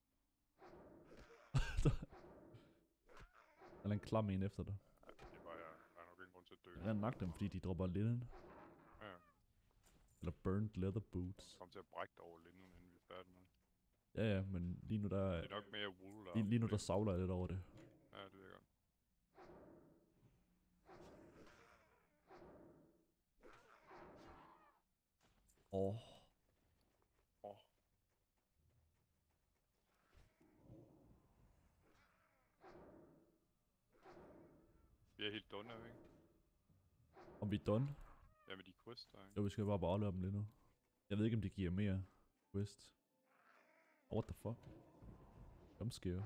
Eller en klam en efter dig. Ja, det er bare, jeg der er nok ingen grund til at dø. Jeg kan nakke dem, fordi de dropper linen. Ja. Eller burnt leather boots. Kom til at brække dig over lidt nu, inden vi er færdige med. Ja ja, men lige nu der... Det er nok mere wool der. Lige, lige nu der savler jeg lidt over det. Ja, det ved jeg godt. Åh. Åh. Vi er helt done, er vi ikke? Om vi er done? Ja, med de quests der, ikke? Jo, vi skal bare bare dem lige nu. Jeg ved ikke, om det giver mere quest. Oh, what the fuck? Jumpscare.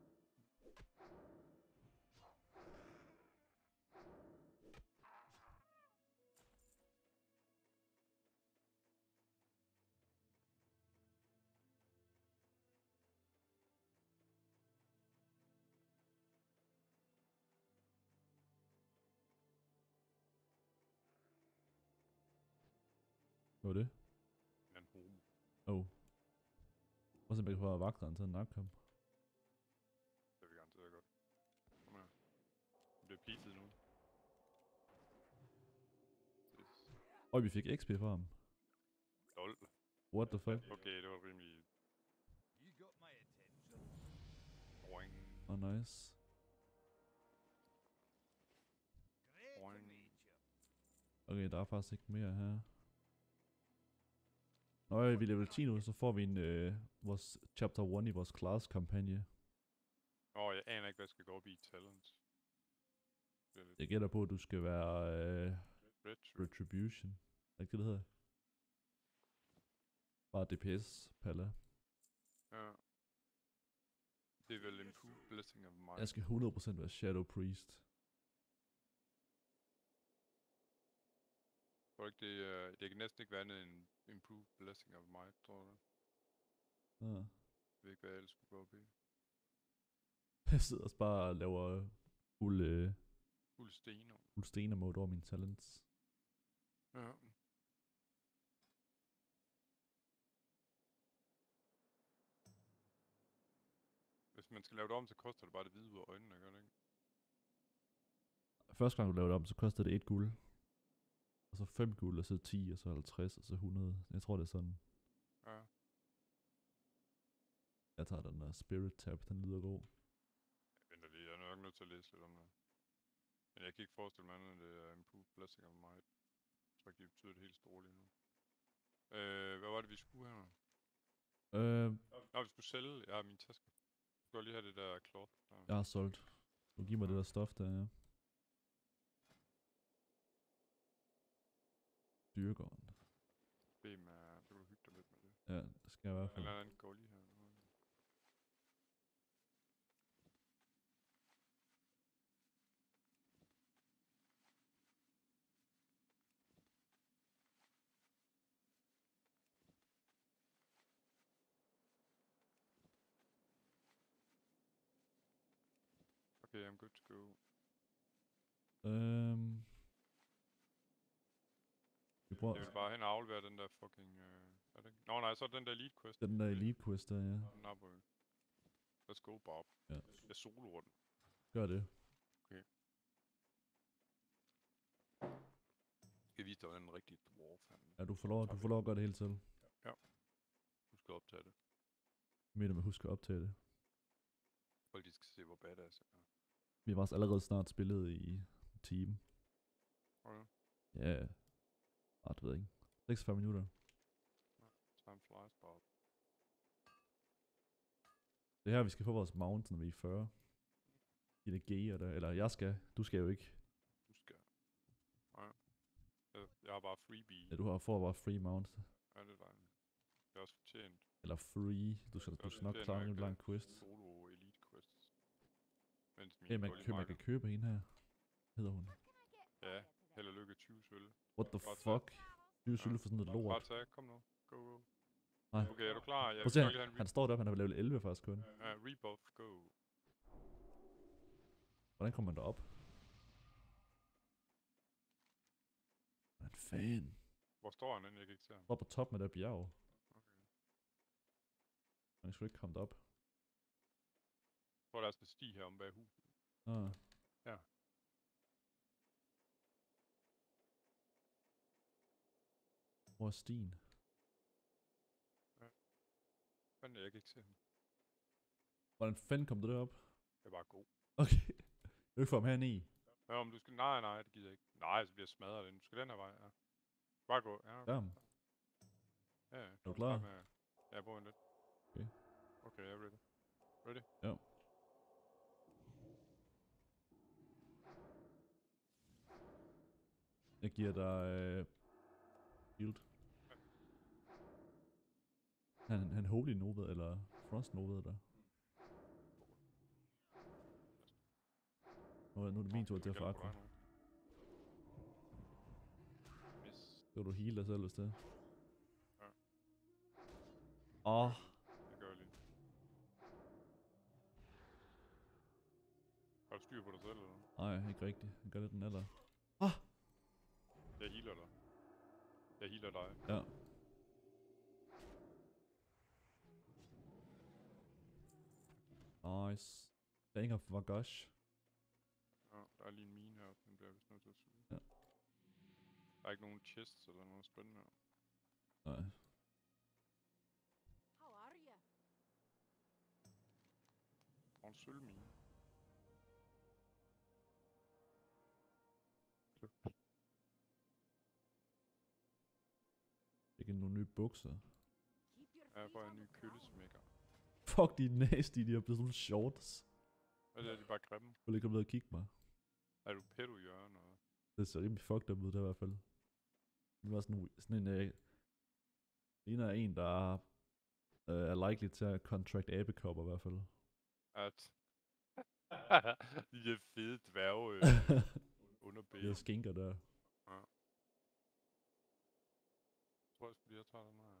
Hvad var det? En anden homo. Oh. Prøv simpelthen på at vagteren til en nakke ham. Det vil garanteret godt. Kom her. Det bliver pizet nu. Yes. Og vi fik X P fra ham. Lol. What the fuck? Okay, det var rimelig You got my attention. boing. Oh, nice. Great to Boing. meet you. Okay, der er faktisk ikke mere her. Nå ja, vi er level ti nu, så får vi en, øh, vores chapter one i vores class kampagne. Åh, oh, jeg aner ikke, hvad jeg skal gå op i talent. Det er lidt Jeg gætter på, at du skal være øh, retro. Retribution. Er det ikke det, det hedder? Bare D P S, Palla. Ja. Det er vel improved blessing of mine. Jeg skal hundrede procent være Shadow Priest. Tror du ikke, det, uh, det kan næsten ikke være andet end improved blessing of might, tror du? Ja. Jeg ved ikke, hvad jeg ellers skulle gå op i. Jeg sidder også bare og laver fuld, øh, Fuld stener. fuld stener mode over mine talents. Ja. Hvis man skal lave det om, så koster det bare det hvide ud af øjnene, gør det ikke? første gang du lavede det om, så kostede det et guld. Og så fem guld, og så ti, og så halvtreds, og så hundrede. Jeg tror, det er sådan. Ja. Jeg tager den der Spirit Tab, den lyder god. Jeg venter lige, jeg er nok nødt til at læse lidt om det. Men jeg kan ikke forestille mig andet, end det er Improved Blessing of Might. Jeg tror ikke, det betyder det helt store lige nu. Øh, hvad var det, vi skulle her? Øh, Nå, vi skulle sælge. Jeg har min taske. Jeg skal lige have det der cloth. Der. jeg har solgt. Du giver mig det der stof der, ja. Dyrgården. Bed med, så kan du hygge dig lidt med det. Ja, det skal jeg i hvert fald. Eller andet går lige her. Okay, I'm good to go. Øhm. Vi prøver. Jeg vil bare hen og aflevere den der fucking... Øh, er det ikke? Nå nej, så er den der elite quest. Den der elite quest der, ja. Den napper vi. Let's go, Bob. Ja. Jeg soloer den. Gør det. Okay. Skal jeg vise dig, hvordan den rigtige dwarf han... Ja, du får lov, du får lov at gøre det hele selv. Du skal optage det. Mener med husk at optage det. Folk de skal se, hvor badass jeg er. Vi har også allerede snart spillet i en time. Okay. Ja. Ah, det ved jeg ikke. seksogfyrre minutter. Time flies, Bob. Det er her, vi skal få vores mount, når vi er fyrre. I det gear der. Eller jeg skal. Du skal jo ikke. Du skal. Nej. Jeg, jeg har bare freebie. Ja, du har får bare free mount. Ja, det er dejligt. Det er også fortjent. Eller free. Du skal, Det er du også skal nok fortjent, klare når en jeg lang kan quest. Solo elite quests. Mens Hey, man, går lige kø, man marker. kan købe hende her. Hedder hun. Ja, held og lykke tyve sølv. What the Bare tag. fuck? Du er sylde for sådan noget Bare lort. tag, kom nu. Go, go. Nej. Okay, er du klar? Jeg Prøv vil at se, godt lige have han, en han står deroppe, han er på level elleve faktisk kun. re- uh, rebuff, go. Hvordan kommer man derop? Hvad fanden? Hvor står han, inden jeg kan ikke se ham? Op på toppen af det bjerg. Okay. Man skulle ikke komme derop. Jeg tror, der er sådan en sti her om bag huset. Ah. Ja. Hvor er stien? Men jeg kan ikke se ham. Hvordan fanden kom du derop? Det er bare god. Okay. Du ikke få ham hernede i. Ja, om du skal... Nej, nej, det gider jeg ikke. Nej, så bliver jeg smadret den. Du skal den her vej, ja. Bare gå. Ja, okay. Ja. Ja, ja. Er du klar? Med... Ja, jeg bruger en lidt. Okay. Okay, jeg er ready. Ready? Ja. Jeg giver dig øh, shield. Han, han Holy Nova, eller Frost Nova der. Nu, er- nu er det min tur til at få akku. Miss. Så kan du heal dig selv, hvis det er. Ja. Åh. Oh. Det gør jeg lige. Har du styr på dig selv, eller noget? Nej, ikke rigtigt. Jeg gør lidt den eller. Jeg healer dig. Jeg healer dig. Ja. Nice. Bang of Vagash. Ja, der er lige en mine heroppe, den bliver jeg vist nødt til at suge. Ja. Der er ikke nogen chests eller noget spændende her. Nej. How are you? Og en sølvmine. Ikke nogle nye bukser. Keep your Ja, jeg feet får en on ny the ground. køllesmækker. Fuck, de er nasty, de har blevet sådan nogle shorts. Hvad er de bare grimme? Vil ikke komme ned og kigge mig. Er du pedo hjørne og... Det ser rimelig fucked up ud der i hvert fald. Det var sådan, sådan en... Øh, en af en, der øh, er likely til at contract abekopper i hvert fald. At... de der fede dværge øh, under De ben. der skinker der. Ja. Jeg tror, jeg skulle lige have taget den her.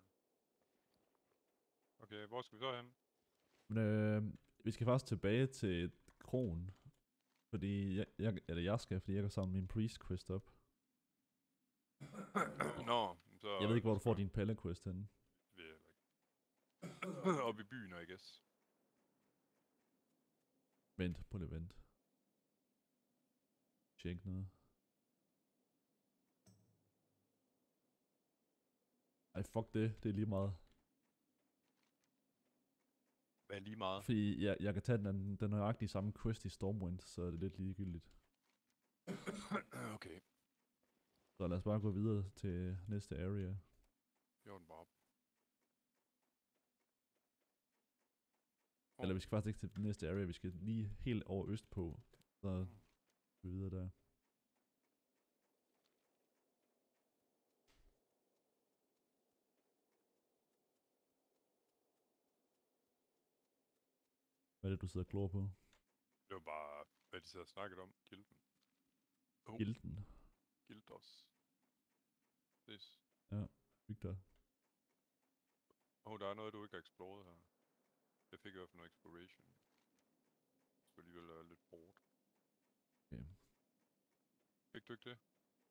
Okay, hvor skal vi så hen? Men øh, vi skal faktisk tilbage til kronen. Fordi jeg, jeg, eller jeg skal, fordi jeg kan samle min priest quest op. Nå, så... Jeg ved ikke, hvor du får din pelle quest henne. Det ved jeg heller ikke. Oppe i byen, I guess. Vent, på det vent. Tjek noget. Ej, fuck det. Det er lige meget. Hvad er lige meget? Fordi jeg, jeg kan tage den, den nøjagtige samme quest i Stormwind, så er det lidt ligegyldigt. Okay. Så lad os bare gå videre til næste area. Gjorde den bare op. Eller vi skal faktisk ikke til den næste area, vi skal lige helt over øst på. Så gå videre der. Hvad er det, du sidder og glor på? Det var bare, hvad de sidder og snakket om. Gilden. Oh. Gilden. Gildos. This. Ja, byg dig. Åh, oh, der er noget, du ikke har exploret her. Jeg fik i hvert fald noget exploration. Det skulle alligevel være lidt bort. Okay. Fik du ikke det?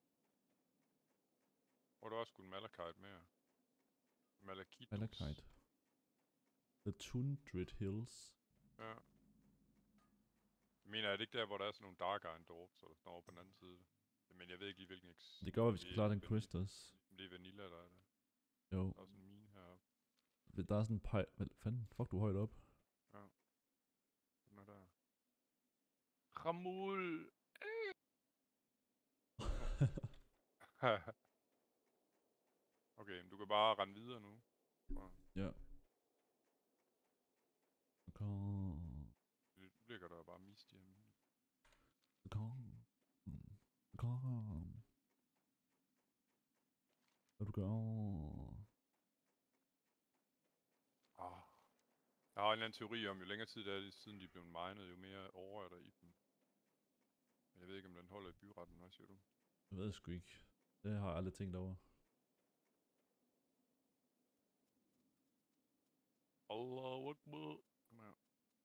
Hvor der også skulle en malachite mere. Malachitos. Malachite. The Tundred Hills. Ja. Jeg mener, er det ikke der, hvor der er sådan nogle Dark Iron Dwarfs, eller sådan over på den anden side? Men jeg ved ikke lige, hvilken eks... Det gør, at vi skal det er klare den vanilla- quest også. Det er Vanilla, der er der. Jo. Der er også en mine heroppe. Der er sådan en pej... Hvad fanden? Fuck, du er højt op. Den er der. Ramul! Okay, men du kan bare rende videre nu. Ja. Kom. Det ligger der bare mist hjemme. Kom. Kom. Hvad du gør? Ah. Jeg har en eller anden teori om, jo længere tid det er, siden de er blevet minet, jo mere over er der i dem. Men jeg ved ikke, om den holder i byretten. Hvad siger du? Jeg ved sgu ikke. Det har jeg aldrig tænkt over. Allahu Akbar. Kom her.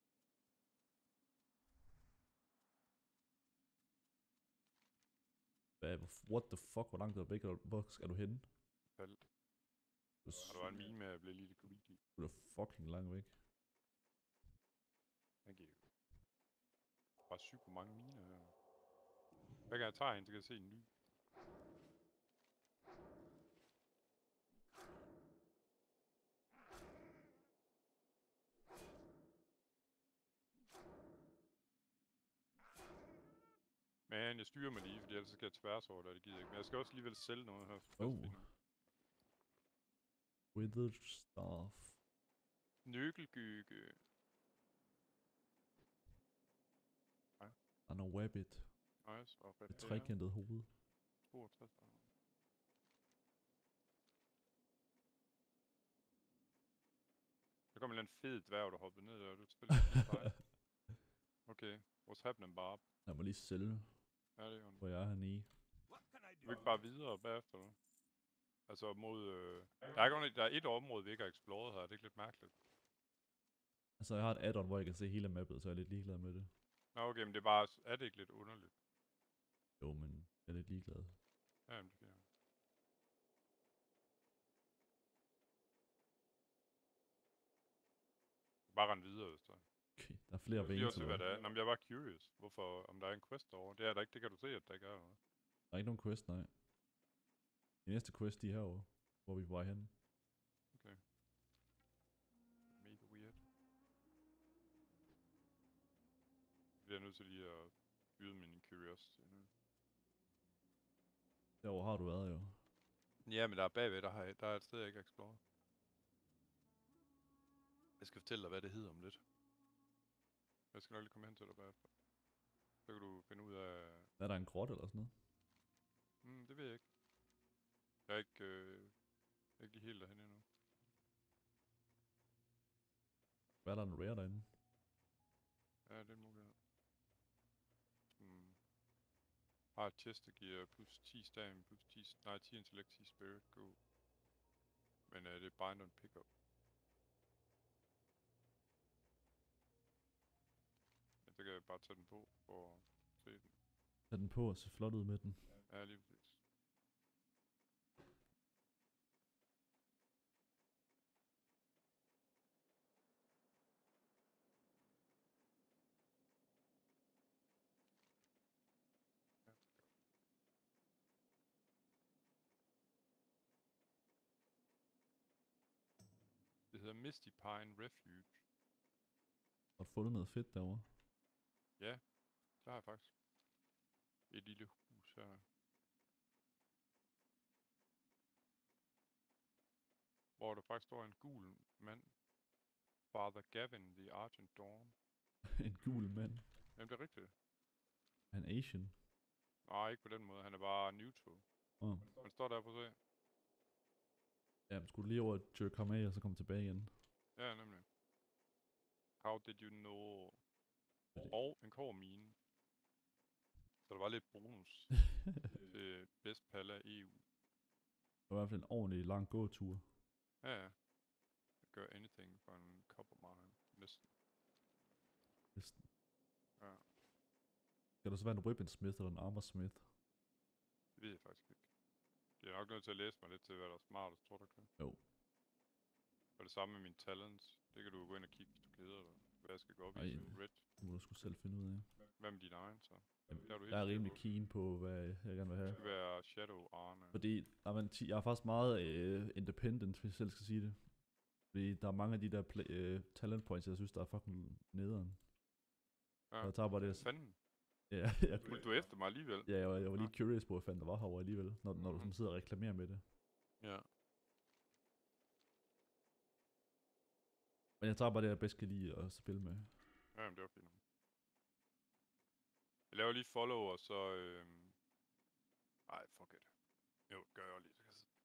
Hvad? What the fuck? Hvor langt er du væk? Hvor skal du hen? Faldt. Du Og der var en mine med at blive lidt greedy. du er fucking langt væk. Thank you. Bare super mange miner her. Hver gang jeg tager en, så kan jeg se en ny. Men jeg styrer mig lige, fordi ellers skal jeg tværs over det, og det gider jeg ikke. Men jeg skal også alligevel sælge noget her. Oh. Withered staff. Nøkkelgøge. And a wabbit. Nice. Og Et trekantet hoved. toogtres. Der kom en eller anden fed dværg, der hoppede ned der. Du spiller ikke okay. What's happening, Barb? Lad mig lige sælge, Ja, det er jo en... hvor jeg er henne i. What can I Du do? vil ikke bare videre bagefter, du? Altså mod... Øh... Der, er kun, der er et område, vi ikke har exploret her. Det er ikke lidt mærkeligt. Altså, jeg har et add-on, hvor jeg kan se hele mappet, så jeg er lidt ligeglad med det. Nå, okay, men det er bare... Er det ikke lidt underligt? Jo, men jeg er lidt ligeglad. Ja, men det kan jeg. Bare rende videre, hvis der er. Okay, der er flere Jeg vil lige veins, også se, eller hvad hvad? det er. Nå, men jeg er bare curious. Hvorfor, om der er en quest derovre. Det er der ikke. Det kan du se, at der ikke er noget. Der er ikke nogen quest, nej. De næste quest, de er herovre, hvor vi er på vej hen. Okay. Mega weird. Jeg bliver nødt til lige at yde min curiosity nu. Derovre har du været, jo. Ja, men der er bagved, der, har, der er et sted, jeg ikke har exploret. Jeg skal fortælle dig, hvad det hedder om lidt. Jeg skal nok lige komme hen til dig bagefter. Så kan du finde ud af... Er der en grot eller sådan noget? Hmm, det ved jeg ikke. Jeg er ikke, øh, jeg er ikke lige helt derhen endnu. Hvad er der en rare derinde? Ja, det er en mulighed. Hmm. Har et chest, der giver plus ti stam, plus ti, nej, ti intellect, ti spirit, go. Men øh, det er bind on pickup. Men så kan jeg bare tage den på for at se den. Tag den på og se flot ud med den. Ja, lige præcis. Ja. hedder Misty Pine Refuge. Har du fundet noget fedt derovre? Ja, det har jeg faktisk. Et lille hus her. Hvor der faktisk står en gul mand. Father Gavin, the Argent Dawn. En gul mand. Jamen, det er rigtigt. Han er Asian. Nej, ikke på den måde. Han er bare neutral. Oh. Han står der på se. Ja, men skulle du lige over at jerk ham af, og så komme tilbage igen? Ja, nemlig. How did you know? Og en kårmine. Så der var lidt bonus til bedst palle af E U. Det var i hvert fald en ordentlig lang gåtur. Ja, ja. Jeg gør anything for en copper mine. Næsten. Næsten. Ja. Skal der så være en weaponsmith eller en armorsmith? Det ved jeg faktisk ikke. Jeg er nok nødt til at læse mig lidt til, hvad der er smartest, tror du ikke det? Jo. Og det samme med mine talents. Det kan du gå ind og kigge, hvis du keder dig. Hvad jeg skal gå op i. Ej, Så red. det må du sgu selv finde ud af. Hvad med din egen så? Jamen, Der er du helt jeg er styr rimelig på. keen på, hvad jeg gerne vil have. Det skal være Shadow Arne. Fordi der er, ti- jeg er faktisk meget øh, independent, hvis jeg selv skal sige det. Fordi der er mange af de der play, øh, talent points, jeg synes, der er fucking nederen. Ja. Så jeg tager bare det. Fanden. Ja, jeg, Fulgte du efter mig alligevel? ja, jeg, var, jeg var lige curious på, hvad fanden der var herovre alligevel, når, når du sådan sidder og reklamerer med det. Ja. Men jeg tager bare det, jeg bedst kan lide at spille med. Ja, men det var fint. Jeg laver lige follow, og så... Øhm... Ej, fuck it. Jo, det gør jeg lige.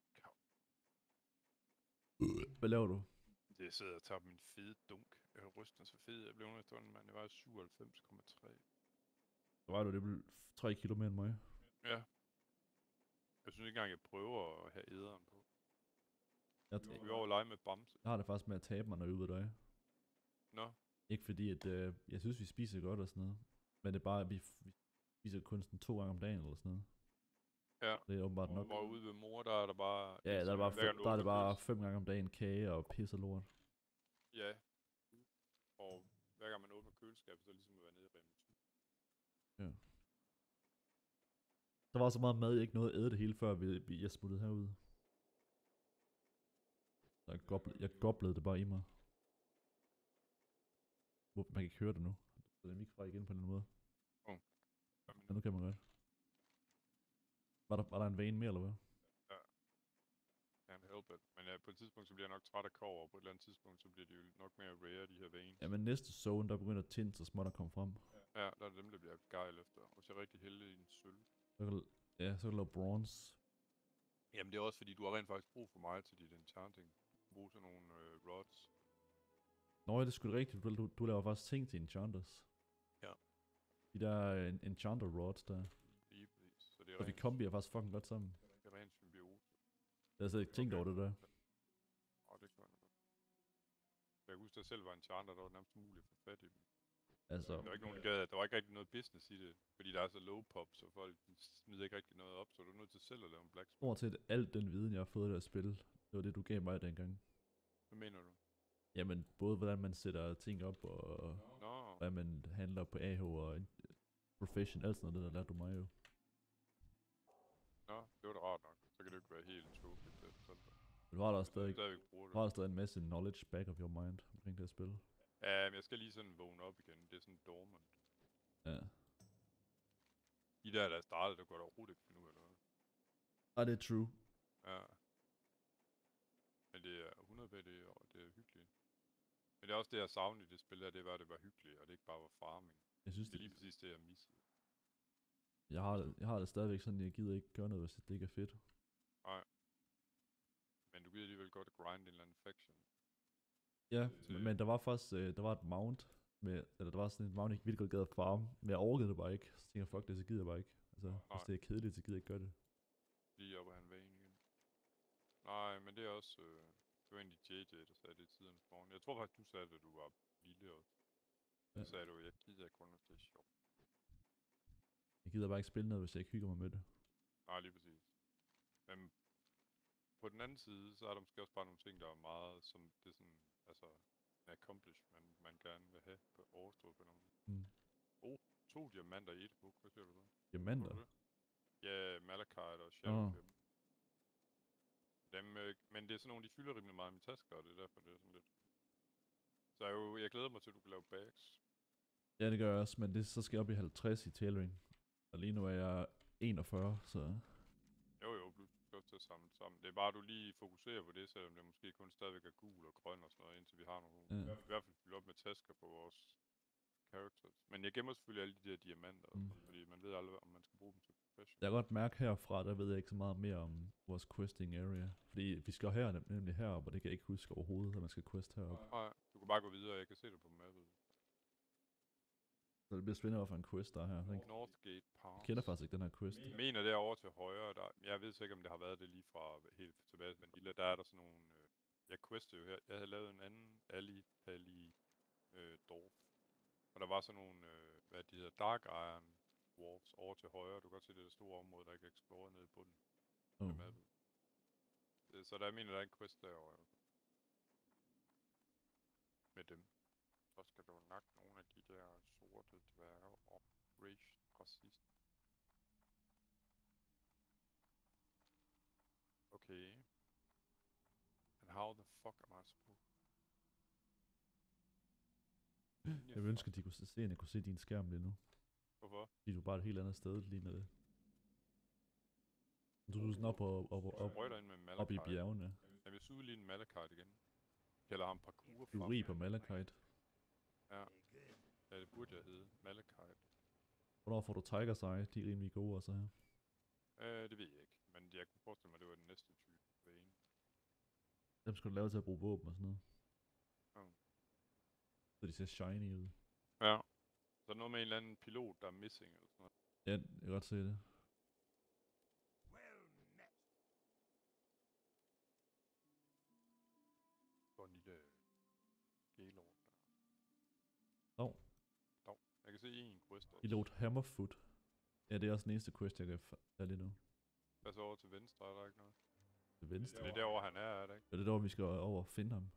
Hvad laver du? Det sidder og tager min fede dunk. Jeg har rystet så fed. Jeg blev under efterhånden, mand. Det var syvoghalvfems komma tre. Så var du det blev tre kilo mere end mig. Ja. Jeg synes ikke engang, jeg prøver at have æderen på. Jeg, Nu er vi over at lege med Bamse. jeg har det faktisk med at tabe mig, når jeg er ude ved dig. Nå. Ikke fordi, at øh, jeg synes, vi spiser godt og sådan noget. Men det er bare, at vi, f- vi spiser kun sådan to gange om dagen eller sådan noget. Ja. Det er åbenbart nok. Og ude ved mor, der er der bare... Ja, der er, bare hver fem, gang du der er det åbner bare pølse. fem gange om dagen kage og pis og lort. Ja. Og hver gang man åbner køleskabet, så er det ligesom at være nede i Rema. Ja. Der var så meget mad, jeg ikke nåede at æde det hele, før vi, vi, jeg smuttede herude. Så jeg, goble, jeg goblede det bare i mig. Hvor, man kan ikke høre det nu. Så det er mikrofon igen på den måde. Oh. Ja, nu kan man godt. Var der, var der en vane mere, eller hvad? Can't help it. Men ja, på et tidspunkt, så bliver jeg nok træt af kår, og på et eller andet tidspunkt, så bliver det jo nok mere rare, de her veins. Ja, men næste zone, der begynder tint så småt at komme frem. Ja, der er dem, der bliver gejl efter. Og hvis jeg er rigtig heldig i en sølv. Så kan, ja, så kan du lave bronze. Jamen det er også fordi, du har rent faktisk brug for mig til dit enchanting. Brug sådan nogle øh, rods. Nå, ja, det er sgu da rigtigt. Du, du, du laver faktisk ting til enchanters. Ja. De der uh, enchanter rods der. Lige præcis. Så det er Så vi rent, kombier faktisk fucking godt sammen. det er rent symbiose. Jeg har slet ikke tænkt over det der. Og det gør jeg nok. Jeg kan huske, at jeg selv var enchanter, der var nærmest umuligt at få fat i dem. Altså, Der var ikke nogen, der gad, der var ikke rigtig noget business i det. Fordi der er så low pop, så folk smider ikke rigtig noget op. Så du er nødt til selv at lave en blacksmith. stort set alt den viden, jeg har fået af det spil, det var det, du gav mig dengang. Hvad mener du? Jamen, både hvordan man sætter ting op, og Nå, hvordan man handler på A H og øh, profession, alt sådan noget, det der lærte du mig jo. nå, det var da rart nok. Så kan det jo ikke være helt tåbeligt. Det er sådan der. Men du har da også stadig, Stadigvæk bruger du det. har da stadig en masse knowledge back of your mind omkring det her spil. Ja, men jeg skal lige sådan vågne op igen. Det er sådan dormant. Ja. De der, der er startet, der går der overhovedet ikke finde ud af noget. Ah, det er true. Ja. Men det er hundrede p det, og det er hyggeligt. Men det er også det, jeg savner i det spil her, det var, at det var hyggeligt, og det ikke bare var farming. Jeg synes, Det er det, lige præcis det, jeg missede. jeg har, det- jeg har det stadigvæk sådan, jeg gider ikke gøre noget, hvis det ikke er fedt. Men du gider alligevel godt at grind en eller anden faction. Ja, Øh, men der var faktisk, øh, der var et mount, med, eller der var sådan et mount, jeg ikke vildt godt gad at farme, men jeg orkede det bare ikke. Så tænkte jeg, fuck det, så gider jeg bare ikke. Altså, hvis Nej. det er kedeligt, så gider jeg ikke gøre det. Lige op ad han vane igen. Nej, men det er også... Øh, det var egentlig J J, der sagde det i tidernes morgen. Jeg tror faktisk, du sagde, at du var lille også. Så Ja. sagde du, jeg gider ikke kun, hvis det er sjovt. Jeg gider bare ikke spille noget, hvis jeg ikke hygger mig med det. Nej, lige præcis. Men på den anden side, så er der måske også bare nogle ting, der er meget, som det er sådan, altså, en accomplishment, man gerne vil have på overstået på nogen. Mm. Oh, to diamanter i et book, hvad siger du så? Diamanter? Ja, Malachite og Shadow Åh. Gem. Dem Jamen, øh, men det er sådan nogle, de fylder rimelig meget i mine tasker, og det er derfor, det er sådan lidt... Så jeg, jo, jeg glæder mig til, at du kan lave bags. Ja, det gør jeg også, men det, så skal jeg op i halvtreds i tailoring. Og lige nu er jeg enogfyrre, så... Jo, jo, du skal også til at samle sammen. Det er bare, at du lige fokuserer på det, selvom det måske kun stadigvæk er gul og grøn og sådan noget, indtil vi har nogle... Ja. I hvert fald fylde op med tasker på vores characters. Men jeg gemmer selvfølgelig alle de der diamanter, og Mm. sådan, fordi man ved aldrig, om man skal bruge dem til profession. Jeg kan godt mærke herfra, der ved jeg ikke så meget mere om vores questing area. Fordi vi skal her, nemlig herop, og det kan jeg ikke huske overhovedet, at man skal quest herop. Nej, du kan bare gå videre, jeg kan se det på mappet. Så det bliver spændende, hvorfor en quest der er her. Jeg Northgate Pass. kender faktisk ikke den her quest. Jeg mener derovre til højre, der, jeg ved sikkert, om det har været det lige fra helt tilbage til Vanilla, der er der sådan nogle, øh, jeg questede jo her, jeg havde lavet en anden Ali Pali øh, Dorf, og der var sådan nogle, øh, hvad de hedder, Dark Iron Dwarfs over til højre, du kan godt se det der store område, der ikke er exploret nede i bunden Oh. af mappet. Øh, Så der jeg mener, der er en quest derovre. Med dem. Så skal du nok nogle af de der sorte dværge og race racist. Okay. And how the fuck am I supposed Jeg ville ønske, at de kunne se, at jeg kunne se din skærm lige nu. Hvorfor? Fordi du er bare et helt andet sted lige med det. Du er sådan op, og, op, og, op, Sprøjter ind med op i Malachite. bjergene. Jeg vil suge lige en Malachite igen. Kalder ham parkour Du er rig på Malachite. Ja. Ja, det burde jeg hedde. Malachite. Hvornår får du Tiger's Eye? De er rimelig gode også her. Øh, det ved jeg ikke. Men jeg kunne forestille mig, at det var den næste type vane. Dem skal du lave til at bruge våben og sådan noget. Ja. Så de ser shiny ud. Ja. Så er der noget med en eller anden pilot, der er missing eller sådan noget. Ja, jeg kan godt se det. Well met. For en lille gelord der. Dog. Dog. Jeg kan se en quest også. Pilot Hammerfoot. Ja, det er også den eneste quest, jeg kan tage lige nu. Hvad så over til venstre, er der ikke noget? Til venstre. Det er derovre, han er, er det ikke? Ja, det er der, vi skal over og finde ham.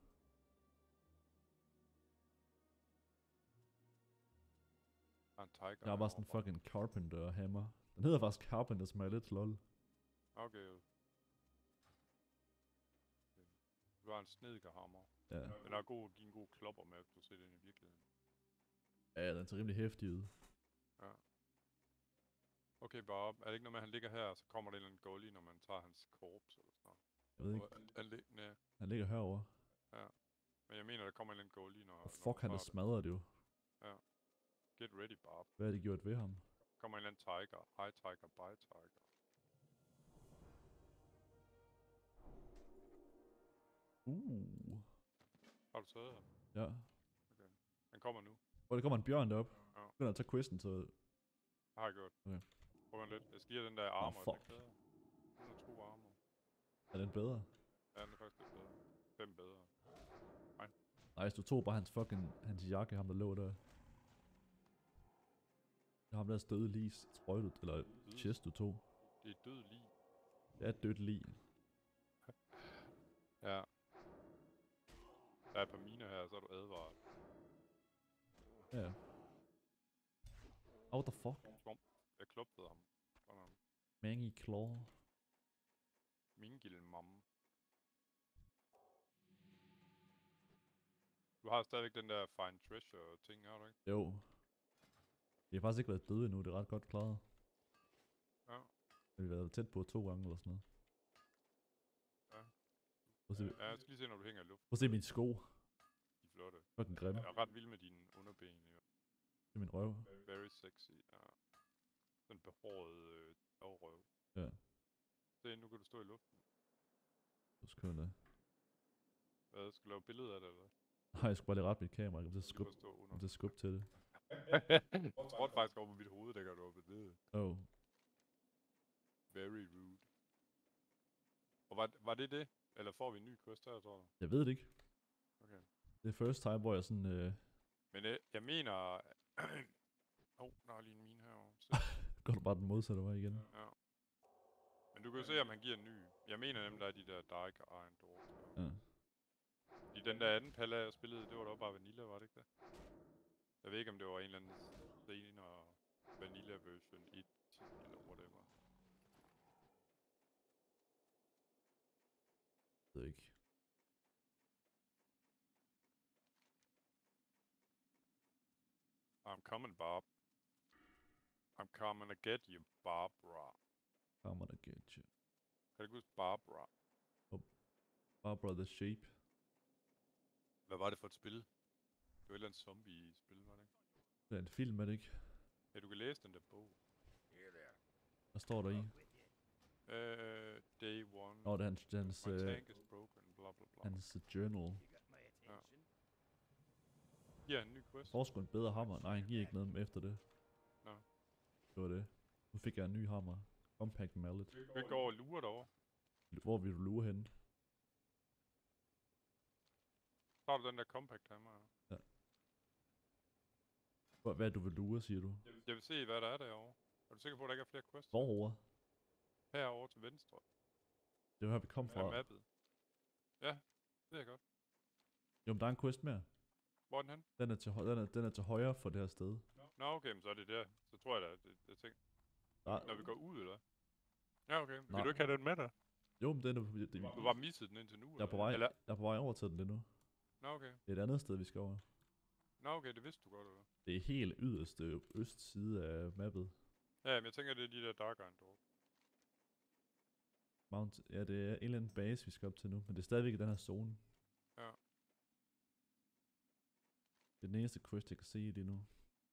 Der er en tiger. Der er bare sådan en fucking Carpenter hammer. Den hedder faktisk Carpenter, som er lidt lol. Okay. Okay. Du har en snedkerhammer. Ja. Den er god at give en god klopper med, hvis du ser den i virkeligheden. Ja, den ser rimelig hæftig ud. Ja. Okay, Bob. Er det ikke noget med, at han ligger her, og så kommer der en eller anden goalie, når man tager hans korps eller sådan noget? Jeg ved ikke. Og Han, lig, nej, Han ligger herover. men jeg mener, der kommer en eller anden goalie, når... Og når fuck, han man er tager det. smadret jo. Get ready, Bob. Hvad har de gjort ved ham? Kommer en eller anden tiger. High tiger, bye tiger. Uh. Har du taget ham? Ja. Okay. Han kommer nu. Og der kommer en bjørn derop. Ja. Begynder at tage questen, så... Har jeg gjort. Okay. Prøv at lidt. Jeg skal give jer den der armor. fuck. Er det ikke bedre? hundrede og to armor. er den bedre. Ja, den er faktisk lidt bedre. Fem bedre. Nej, du tog bare hans fucking... Hans jakke, ham der lå der. Det er ham der støde lige, tror du, eller Død. chest du tog. Det er død lige. Det er et dødt lig. Ja. Der er et par miner her, så er du advaret. Ja. What the fuck? Svump. Jeg klubbede ham. Sådan ham. Mangy Claw. Mingil mamme. Du har stadigvæk den der find treasure ting, har du ikke? Jo. Vi har faktisk ikke været døde endnu, det er ret godt klaret. Ja. Vi har været tæt på to gange eller sådan noget. Ja. Prøv at se, Ja, jeg skal lige se, når du hænger i luft. prøv at se mine sko. De er flotte. Fucking grimme. Jeg er ret vild med dine underben. Jo. Det er min røv. Very sexy. Ja. Den behårede øh, avrøv. Ja. Se, nu kan du stå i luften. Så skal jeg da. Hvad, skal du lave billeder af det, eller hvad? Nej, jeg skulle bare lige rette mit kamera. Jeg kom til at Så skubbe, lige stå under. kom til at skubbe til det. Jeg tror faktisk over på mit hoved, der kan du op det. Oh. Very rude. Og var, var det det? Eller får vi en ny quest her, tror du? Jeg ved det ikke. Okay. Det er first time, hvor jeg sådan... Øh, Men øh, jeg mener... Åh, oh, der er lige en mine herovre. Se. går du bare den modsatte vej igen. Ja. Men du kan jo se, om han giver en ny. Jeg mener nemlig, der er de der Dark Iron Dwarfs. Ja. I den der anden palle, jeg spillede, det var da også bare Vanilla, var det ikke det? Jeg ved ikke, om det var en eller anden senere Vanilla version et, ti eller whatever. ved jeg ikke. I'm coming, Bob. I'm coming to get you, Barbara. Kommer der get you. Kan du ikke huske Barbara? Barbara the Shape. Hvad var det for et spil? Det var et eller andet zombie-spil, var det ikke? Det er en film, er det ikke? Ja, du kan læse den der bog. Here there. Hvad står der i? With you. Uh, day one. Nå, det er hans, det er hans, My øh, tank is broken, bla bla bla. hans uh, journal. You got my attention. Ja, en ny quest. Får sgu en bedre hammer. Nej, han giver ikke noget efter det. Nå. Det var det. Nu fik jeg en ny hammer. Compact mallet. Vi går over og lurer derovre. Hvor vil du lure henne? Så har du den der compact hammer. Hvor- Hvad du vil lure, siger du? Jeg vil se, hvad der er derovre. Er du sikker på, at der ikke er flere quests? Vorovre. Herovre til venstre. Det var her, vi kom Er fra. mappet. Ja, det er jeg godt. Jo, men der er en quest mere. Hvor er den hen? Den er til, hø- den er, den er til højre for det her sted. Nå, okay, men så er det der. Så tror jeg da, at det, jeg tænker, Nej. når vi går ud, eller? Ja, okay. Nej. Vil du ikke have den med dig? Jo, men den er, det, det, Du har bare misset den indtil nu, jeg, er på vej, Eller? jeg er på vej over til den lige nu. Nå, okay. Det er et andet sted, vi skal over. Nå, okay, det vidste du godt, eller? Det er helt yderste øst side af mappet. Ja, men jeg tænker, det er de der Dark Iron Door. Mount, ja, det er en eller anden base, vi skal op til nu. Men det er stadigvæk i den her zone. Ja. Det er den eneste quest, jeg kan se lige nu.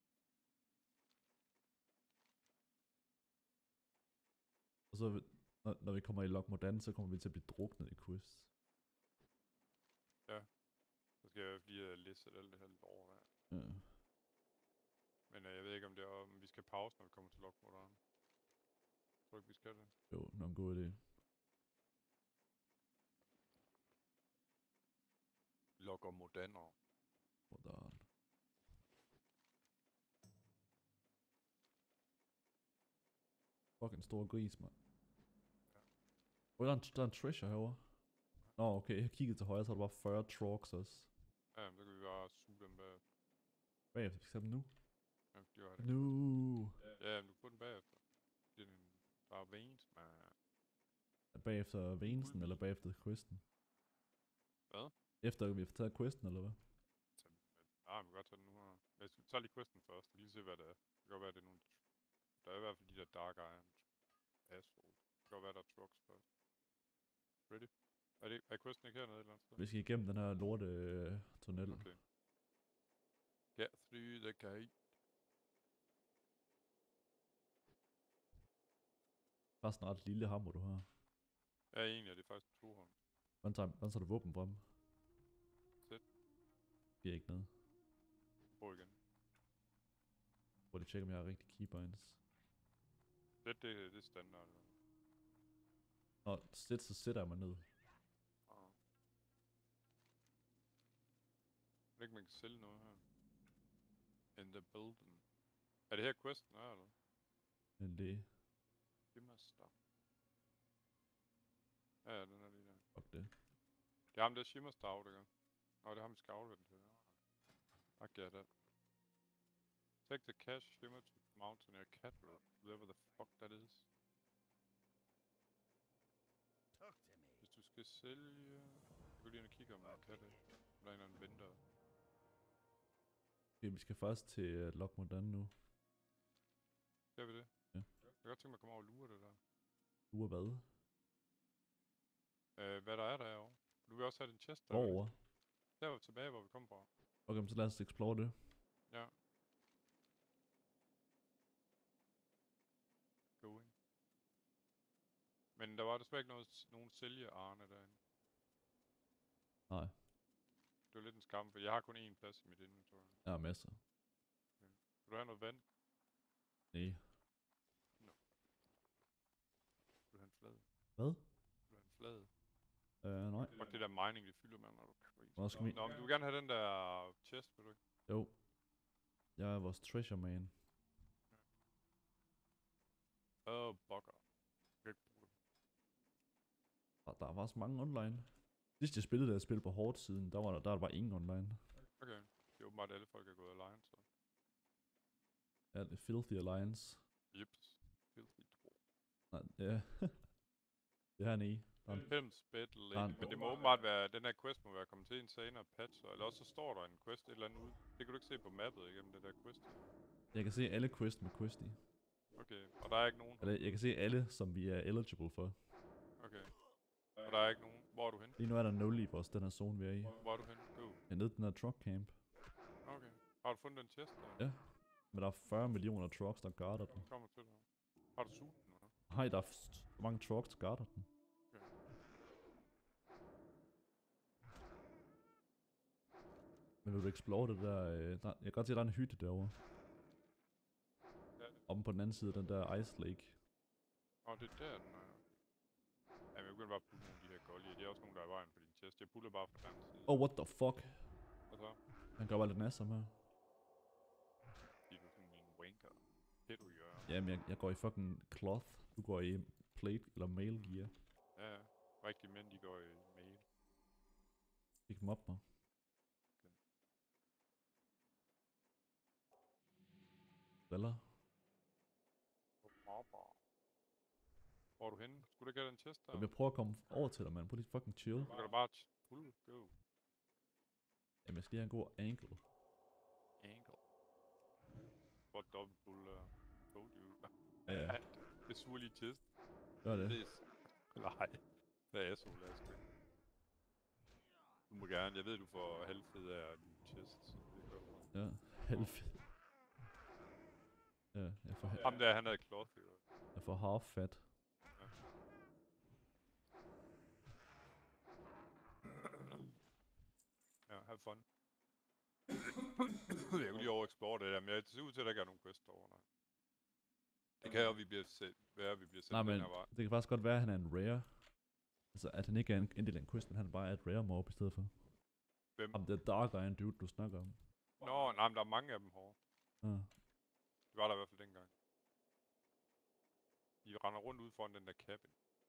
Og så, når, når vi kommer i Lok Modan, så kommer vi til at blive druknet i quests. Så skal jeg lige have listet alt det her lidt over der. Ja. Men øh, jeg ved ikke, om det er, om vi skal pause, når vi kommer til Lockmoderen. Jeg tror ikke, vi skal det. Jo, nok en god idé. Locker Modaner. Modern. Fucking stor gris, mand. Ja. Oh, der, er en, der er en treasure herovre. Nå, okay, jeg kiggede til højre, så er der bare fyrre trucks også. Ja, men så kan vi bare suge dem bag. Bagefter, vi skal have dem nu. Ja, det gør det. Nu. Ja, men du kan få den bagefter. Det er den, der er veins, man. Bagefter Venesen, eller bagefter questen? Hvad? Efter vi har taget questen, eller hvad? Så, ja, vi kan godt tage den nu her. Men vi tager lige questen først, og lige se, hvad det er. Det kan godt være, det er nogle... Der er i hvert fald de der Dark Iron assholes. Det kan godt være, der er trucks først. Ready? Er, det, er questen ikke hernede et eller andet sted? Vi skal igennem den her lorte øh, tunnel. Okay. Get through the gate. Bare sådan en ret lille hammer, du har. Ja, egentlig er det faktisk to hånd. Hvordan tager, hvordan tager du våben frem? Sæt. Giver ikke noget. Prøv igen. Prøv lige at tjekke, om jeg har rigtig keybinds. Det, det, det er standard. Eller? Nå, sæt, så sætter jeg mig ned. Ah. Jeg ved ikke, man kan sælge noget her. In the building. Er det her questen er, eller? Men det, Det må stop. Ja, ja, den er lige der. fuck det. Det er ham, der shimmer stout, ikke? Nå, det er ham, vi skal aflevere den til. I get it. Take the cash shimmer to the mountain near Cat Road, whatever the fuck that is. Talk to me. Hvis du skal sælge... Jeg går lige ind og kigge, om man kan det. Der er en eller anden venter. Okay, vi skal først til uh, Lok Modan nu. Gør vi det? Ja. Jeg kan godt tænke mig at komme over og lure det der. Du er hvad? Øh, hvad der er derovre. Du vil også have den chest der. Vorovre. Der var tilbage, hvor vi kom fra. Okay, men så lad os explore det. Ja. Going. Men der var desværre ikke noget, nogen sælgearne derinde. Nej, Det var lidt en skam, for jeg har kun én plads i mit inventory. jeg har masser. Vil du have noget vand? Nej. Vil du have en flad? Hvad? Vil du have en flad? Øh, nej. Fuck det der mining, det fylder man, når du crazy. Hvor skal vi? Nå, men du vil gerne have den der chest, vil du ikke? Jo. Jeg er vores treasure man. Åh, oh, bugger. Jeg kan ikke bruge det. Der, der var så mange online. Sidst jeg spillede det, jeg spillede på hårdt siden, der var der, der var der bare ingen online. Okay. Det er åbenbart, at alle folk er gået alliance, så. Ja, det er Filthy Alliance. Jeps. Filthy tro. Nej, ja. Det er han i. Der er en, Helms Bed Der er Lake. en- Men det må åbenbart være, den her quest må være kommet til en senere patch. Eller også så står der en quest et eller andet ude. Det kan du ikke se på mappet igennem det der quest her. jeg kan se alle quest med quest i. Okay, og der er ikke nogen. Eller jeg kan se alle, som vi er eligible for. Okay. Og der er ikke nogen. Hvor er du hen? Lige nu er der nul i vores, den her zone, vi er i. Hvor er du hen? Go. Jeg er nede i den her truck camp. Okay. Har du fundet den chest der? Ja. Men der er fyrre millioner trucks, der guarder den. Kommer til dig. Har du suget den, eller? Nej, der er f- så mange trucks, der guarder den. Okay. Men vil du explore det der, øh, der... Jeg kan godt se, at der er en hytte derovre. Ja. Om på den anden side af den der Ice Lake. Åh, det er der, den er. Jamen, jeg begynder bare at putte nogle af de her golde. Det er også nogen, der er i vejen på din chest. Jeg putter bare fra den anden side. Oh, what the fuck? Og så, Han gør bare lidt nasser her. fordi du er sådan en wanker. Det du gør. Jamen, jeg, jeg går i fucking cloth. Du går i plate eller mail gear. Ja, ja. Rigtige mænd, de går i mail. Pick dem op mig. Eller? Hvor er du henne? Skulle du ikke have den chest der? Jamen, jeg prøver at komme over til dig, mand. Prøv lige fucking chill. Du kan da bare ch- pull, go. Jamen, jeg skal lige have en god angle. Angle. Hvor dobbelt pull der. Told you. Ja, ja. Det er sur lige chest. Gør det. Det er... s- Nej. Det er så lad os gå. Du må gerne. Jeg ved, du får halvfed af din chest. Så det gør du. Ja, helvede. Ja, jeg får, Ham der, han havde cloth, jo. jeg får half fat. Ja, have fun. Jeg kunne lige over explore det der, men jeg ser ud til, at der ikke er nogen quest over der. Det kan jo, at vi bliver set, være, at vi bliver sendt Nej, men den her vej. det kan faktisk godt være, at han er en rare. Altså, at han ikke er en, en del af en quest, men han bare er et rare mob i stedet for. Hvem? Ham der dark iron dude, du snakker om. Nå, nej, men der er mange af dem herovre. Ja. Det var der i hvert fald dengang. De render rundt ud foran den der cabin.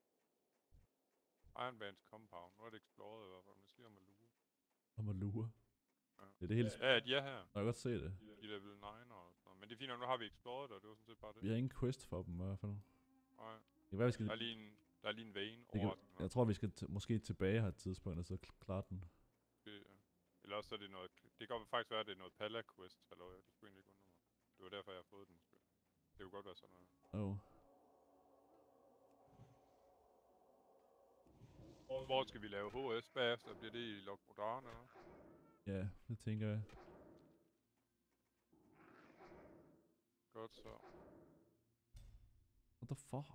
Iron Bands compound. Nu er det exploret i hvert fald. Måske om at lure. Om at lure. Ja. Det er det hele sp- Ja, de er her. Jeg kan godt se det. De der level ni og sådan noget. Men det er fint, nok, nu har vi exploret det, og det var sådan set bare det. Vi har ingen quest for dem i hvert fald. Nej. Det kan være, vi skal... Der er lige en, der er lige en vane Det kan, overraskende. jeg tror, vi skal t- måske tilbage her et tidspunkt, og så kl- klare den. Måske, ja. Eller også så er det noget... Det kan faktisk være, at det er noget Pala-quest, eller det skulle egentlig ikke undre mig. Det var derfor, jeg har fået den, måske. Det kunne godt være sådan noget. Oh. Hvor skal vi lave H S bagefter? Bliver det i Lockrodaren, eller? Ja, det tænker jeg. Godt så. What the fuck?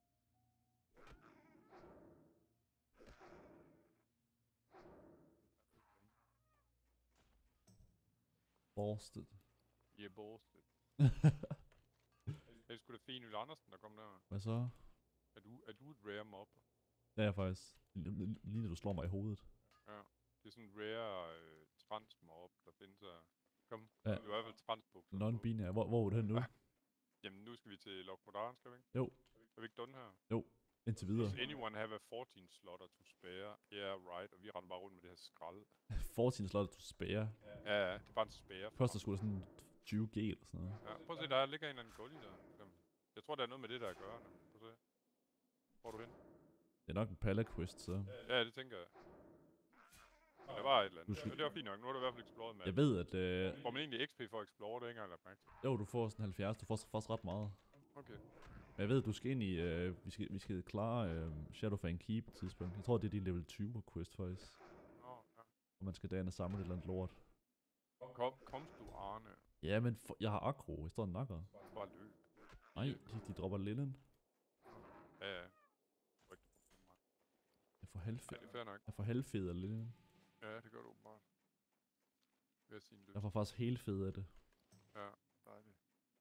Borsted. Yeah, bullshit. Det er sgu da fint, Yl Andersen, der kom der. Hvad så? Er du, er du et rare mob? Det er jeg faktisk. Lige lige når du slår mig i hovedet. Ja. Det er sådan en rare øh, transmob, der findes her. Kom, Ja. det er i hvert fald transbukser. på. Non-binær. Hvor, hvor er du hen nu? Jamen, nu skal vi til Lockrodaren, skal vi ikke? Jo. Er vi ikke done her? Indtil videre. Does anyone have a fourteen slotter to spare? Yeah, right. Og vi render bare rundt med det her skrald. fjorten slot du spære. Ja, ja, det er bare en spare. Først der skulle sådan tyve G eller sådan noget. Ja, prøv at se, der ligger en eller anden gully der. Jamen, jeg tror, der er noget med det, der at gøre. Nu. Prøv at se. Hvor er du hen? Det er nok en palla quest, så. Ja, det tænker jeg. Der var et eller Du andet. skal- Men det var fint nok. Nu er der i hvert fald exploret med. Jeg ved, at øh, Får man egentlig X P for at explore, det er ikke engang lagt mærke til. jo, du får sådan halvfjerds. Du får faktisk ret meget. Okay. Men jeg ved, du skal ind i, øh, vi, skal, vi skal klare øh, Shadowfang Keep på et tidspunkt. Jeg tror, det er din level tyve quest faktisk. Nå, ja. Og man skal derinde og samle et eller andet lort. Kom, kom du, Arne. Ja, men for, jeg har aggro. Jeg står og nakker. Bare løb. Nej, de, de dropper lillen. Ja, ja. Ryk dig på mig. Jeg får Ja, halvfed. det er fair nok. Jeg får halvfed af lillen. Ja, det gør du åbenbart. Ved at sige en løb. Jeg får faktisk helt fed af det. Ja, dejligt.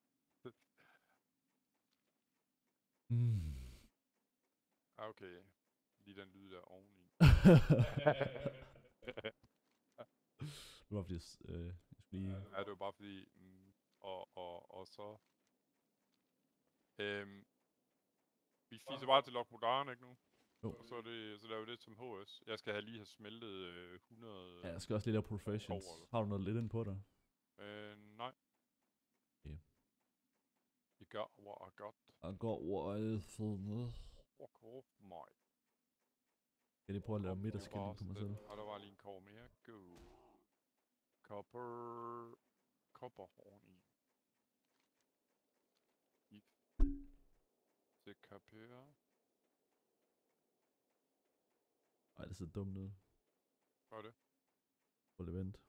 Mm. Ja, okay. Lige den lyd der oveni. Det var fordi, øh, jeg skulle lige... Ja, det var bare fordi, mm, og, og, og så, øhm, vi fiser bare til Lockrodaren, ikke nu? Jo. Og så, er det, så laver vi det som H S. Jeg skal have lige have smeltet øh, hundrede... Ja, jeg skal også lige lave professions. Over. Har du noget lidt ind på dig? Øh, nej. Okay. You got what I got. Jeg går over i sådan noget. Fuck off, mig. Jeg lige prøve at lave midterskilling på mig selv. Og der var lige en kår mere. Go. Copper... Copperhorn i. If. Det kapere. Ej, det ser dumt ud. Hvad er det? Prøv lige vent.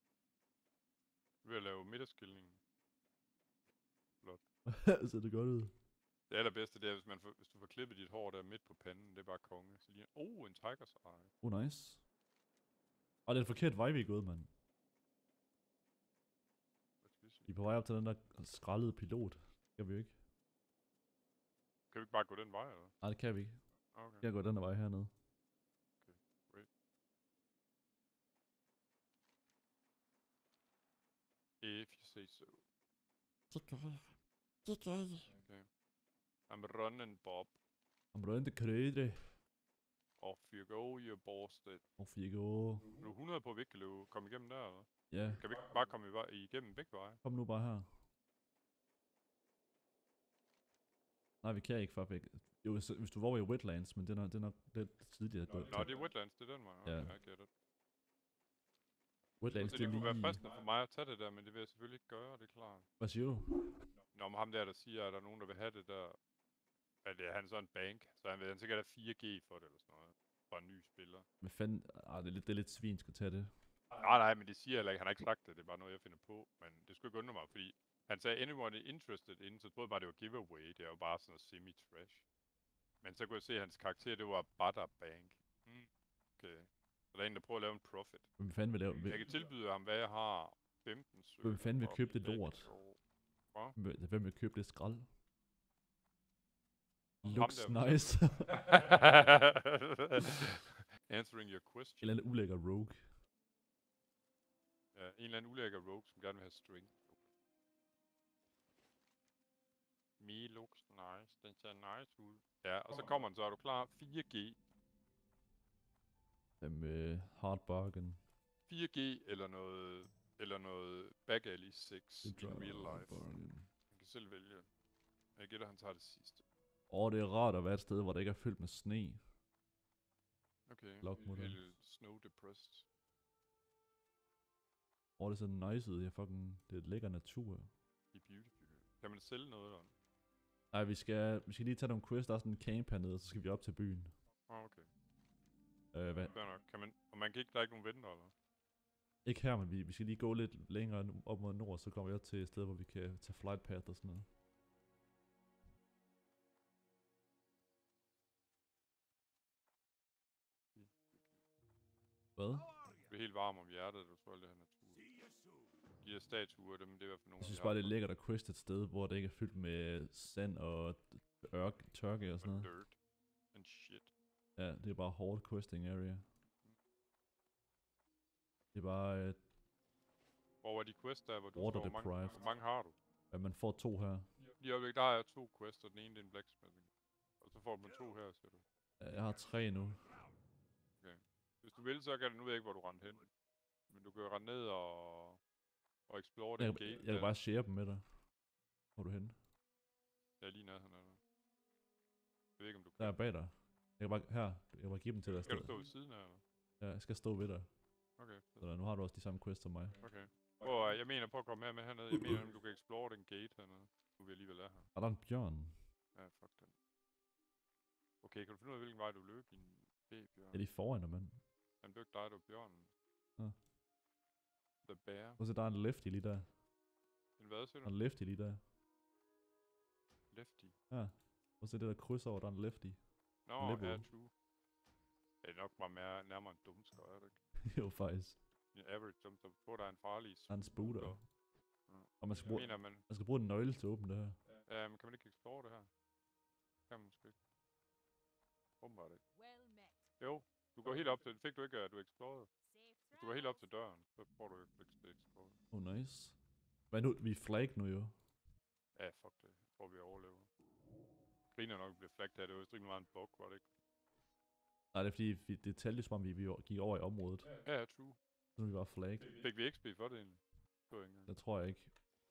Vi vil lave midterskilningen. Flot. Ser det godt ud? Det allerbedste, det er, hvis, man får, hvis du får klippet dit hår der midt på panden. Det er bare konge. Så lige, oh, en tiger's eye. Oh, nice. Og det er en forkert vej, vi er gået, mand. Hvad skal vi sige? Vi er på vej op til den der skraldede pilot. Kan vi jo ikke? Kan vi ikke bare gå den vej, eller? Nej, det kan vi ikke. Okay. Jeg går den der vej hernede. If you say so. Det gør jeg. Det gør jeg. Okay. I'm running, Bob. I'm running the crazy. Off you go, you bastard. Off you go. Nu er hundrede på, at vi ikke kan løbe. Kom igennem der, eller? Ja, Kan vi ikke bare komme i vej, igennem begge veje? kom nu bare her. Nej, vi kan ikke, faktisk. Jo, hvis, hvis du var i wetlands, men det er nok, det er nok lidt tidligere at gå. Nå, det er wetlands, det er den vej. Okay, Ja. I get it. Wetlands, Så det er det kunne være lige... fristende for mig at tage det der, men det vil jeg selvfølgelig ikke gøre, det er klart. Hvad siger du? Nå, men ham der, der siger, at der er nogen, der vil have det der... At det er han sådan en bank, så han vil han sikkert have fire G for det, eller sådan noget. For en ny spiller. Hvad fanden? Ah, det er lidt, det er lidt svinsk at tage det. Nej, nej, men det siger heller ikke. Han har ikke sagt det, det er bare noget, jeg finder på. Men det skulle ikke undre mig, fordi han sagde, anyone interested in, så troede jeg bare, det var giveaway. Det er jo bare sådan noget semi-trash. Men så kunne jeg se, at hans karakter, det var Butter Bank. Hmm. Okay. Så der er en, der prøver at lave en profit. Hvem fanden vil lave... Jeg kan tilbyde ham, hvad jeg har. femten søger. Hvem fanden vil for købe det seks lort? år. Hvad? Hvem vil- Hvem vil købe det skrald? Ham Looks der- nice. Answering your question. Eller en ulækker rogue. Ja, en eller anden ulækker rogue, som gerne vil have strength. Me looks nice. Den ser nice ud. Ja, og så kommer den, så er du klar. fire G. Hvem øh, hard bargain. fire G eller noget, eller noget Back Alley seks in real life. Bargain. Man kan selv vælge. Jeg gætter, han tager det sidste. Åh, det er rart at være et sted, hvor der ikke er fyldt med sne. Okay. Lockmodel. Helt snow depressed. Åh, det ser nice ud. Jeg fucking... Det er et lækker natur. I beautiful. Kan man sælge noget eller? Nej, vi skal, vi skal lige tage nogle quests. Der er sådan en camp hernede, og så skal vi op til byen. Ah, okay. Øh, hvad? Fair nok. Kan man, og man kan ikke, der er ikke nogen venter, eller? Ikke her, men vi, vi skal lige gå lidt længere nu- op mod nord, så kommer vi op til et sted, hvor vi kan tage flight path og sådan noget. Hvad? Det er helt varm om hjertet, du tror, det her natur. De her statuer, dem, det er i hvert fald nogle Jeg synes af bare, de det er lækkert at quest et sted, hvor det ikke er fyldt med sand og ørk, tørke og sådan og noget. dirt and shit. Ja, det er bare hårdt questing area. Det er bare, øh, Hvor var de quests der, hvor du Water står? Hvor mange, deprived. hvor mange har du? at man får to her. Lige øjeblik, der har jeg to quests, og den ene det er en blacksmithing. Og så får man to her, siger du. Ja, Jeg har tre nu. Hvis du vil, så kan du, nu ved jeg ikke, hvor du rendte hen. Men du kan jo rende ned og, og explore Jeg, den jeg, gate. jeg kan bare share dem med dig. Hvor er du henne? Jeg er lige nærheden af dig. Jeg ved ikke, om du Der kan. er bag dig. Jeg kan bare, her, jeg kan bare give dem til dig. Skal du afsted. stå ved siden af, eller? Ja, jeg skal stå ved dig. Okay, fedt. Så nu har du også de samme quests som mig. Okay. Prøv, at- jeg mener, prøv at komme her med hernede. Jeg mener, at du kan explore den gate hernede. Nu vil jeg alligevel er her. Er der en bjørn? Ja, fuck den. Okay, kan du finde ud af, hvilken vej du løb, din B-bjørn? Er de foran dig, mand? Han blev ikke dig, du var bjørnen. Nå. The bear. Prøv at se, der er en lefty lige der. En hvad, siger Der er du? en lefty lige der. Lefty. Ja. Prøv at se det der kryds over, der er en lefty. Nå, Liberal. ja, true. Det er nok bare mere, nærmere en dumsker, er det ikke? jo, faktisk. En average dumsker. På, der er en farlig Der er en spooter. Ja. Og man skal, Jeg bruge, mener, man... man skal bruge en nøgle til at åbne det her. Ja, men kan man ikke explore det her? Kan man måske ikke. Åbenbart ikke. Well met. Jo, du går helt op til... Fik du ikke, at du explorede? Safe Hvis du går helt op til døren, så får du ikke at explore. Oh, nice. Hvad nu? Vi er flag nu jo. Ja, fuck det. Jeg tror, vi overlever. Griner nok bliver flagt her. Det var jo rimelig meget en bug, var det ikke? Nej, det er fordi, vi, det talte jo som om, vi, vi gik over i området. Ja, ja, true. Så nu er vi bare flag. Fik vi X P for det egentlig? Det var ikke engang. Det tror jeg ikke.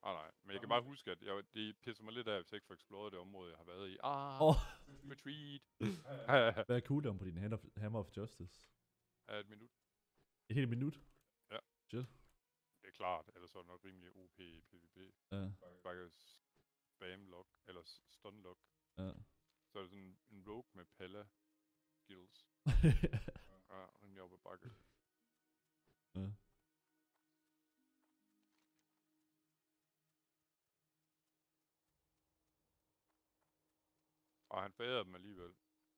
Ah, nej. Men jeg kan bare huske, at jeg, det pisser mig lidt af, hvis jeg ikke får exploret det område, jeg har været i. Ah, Åh, retreat. hvad er cooldown på din Hand of, Hammer of Justice? Er et minut. Et helt minut? Ja. Chill. Det er klart, ellers er det nok rimelig O P i PvP. Ja, Bare spam lock, eller s- stun lock. ja. Så er det sådan en rogue med palla skills. Ja, rimelig oppe ad bakke. ja. Og han forærede dem alligevel.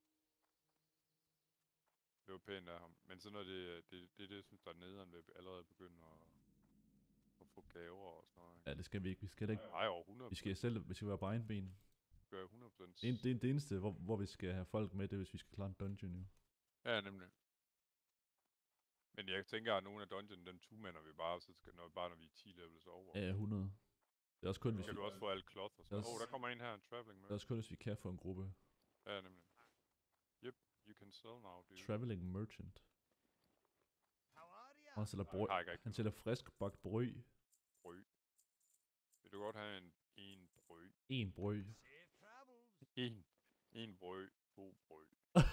Det var pænt af ham. Men sådan noget, det, det, det er det, jeg synes, der er nederen ved at allerede begynde at, at få gaver og sådan noget. Ikke? Ja, det skal vi ikke. Vi skal ikke. Nej, over hundrede Vi skal selv, vi skal være på egen ben. gør hundrede procent. Det, er- det er det eneste, hvor, hvor vi skal have folk med, det er, hvis vi skal klare en dungeon jo. Ja, nemlig. Men jeg tænker, at nogle af dungeon, den two-mander vi bare, så skal, når, bare når vi er ti levels over. Ja, hundrede. Det er også kun, Så hvis kan vi, du også få alle cloth og sådan. Det er Åh, oh, også- der kommer en her, en traveling det er med. også kun, hvis vi kan få en gruppe. Ja, nemlig. Yep, you can sell now, dude. Traveling Merchant. How are ya? Og han sælger brød. Har ikke rigtig Han sælger frisk bagt brød. brød. Vil du godt have en, en brød? En brød. Safe travels. En. En brød. To brød.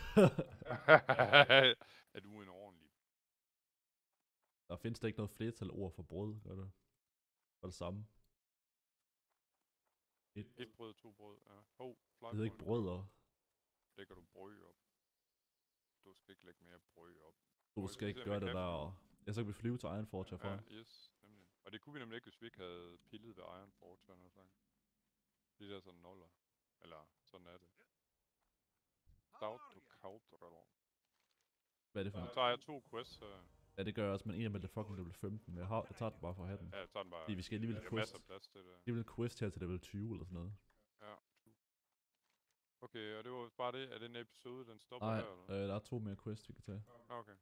Er du en ordentlig? Der findes der ikke noget flertal ord for brød, gør det? For det samme. Et, Et brød, to brød. Ja. Hov, fly det hedder ikke point. brødder. Lægger du brød op? Du skal ikke lægge mere brød op. Du Brød, skal ikke se, om gøre jeg det kan der. flyve. Og ja, så kan vi flyve til Iron Forge herfra. Ja, yes, nemlig. Og det kunne vi nemlig ikke, hvis vi ikke havde pillet ved Iron Forge, eller noget sagt. Det der sådan noller. Eller sådan er det. How Stout are to ya? counter. Hvad er det for Nu noget? tager jeg to quests her. Ja, det gør jeg også, men en af dem er fucking level femten. Men jeg, har, jeg tager den bare for at have den. Ja, jeg tager den bare. Fordi vi skal alligevel Der er masser quest. af plads til det. Det vil quest her til level tyve eller sådan noget. Ja, true. Okay, og det var bare det. Er den episode, den stopper Nej, her, eller hvad? øh, der er to mere quests, vi kan tage. Ah, okay.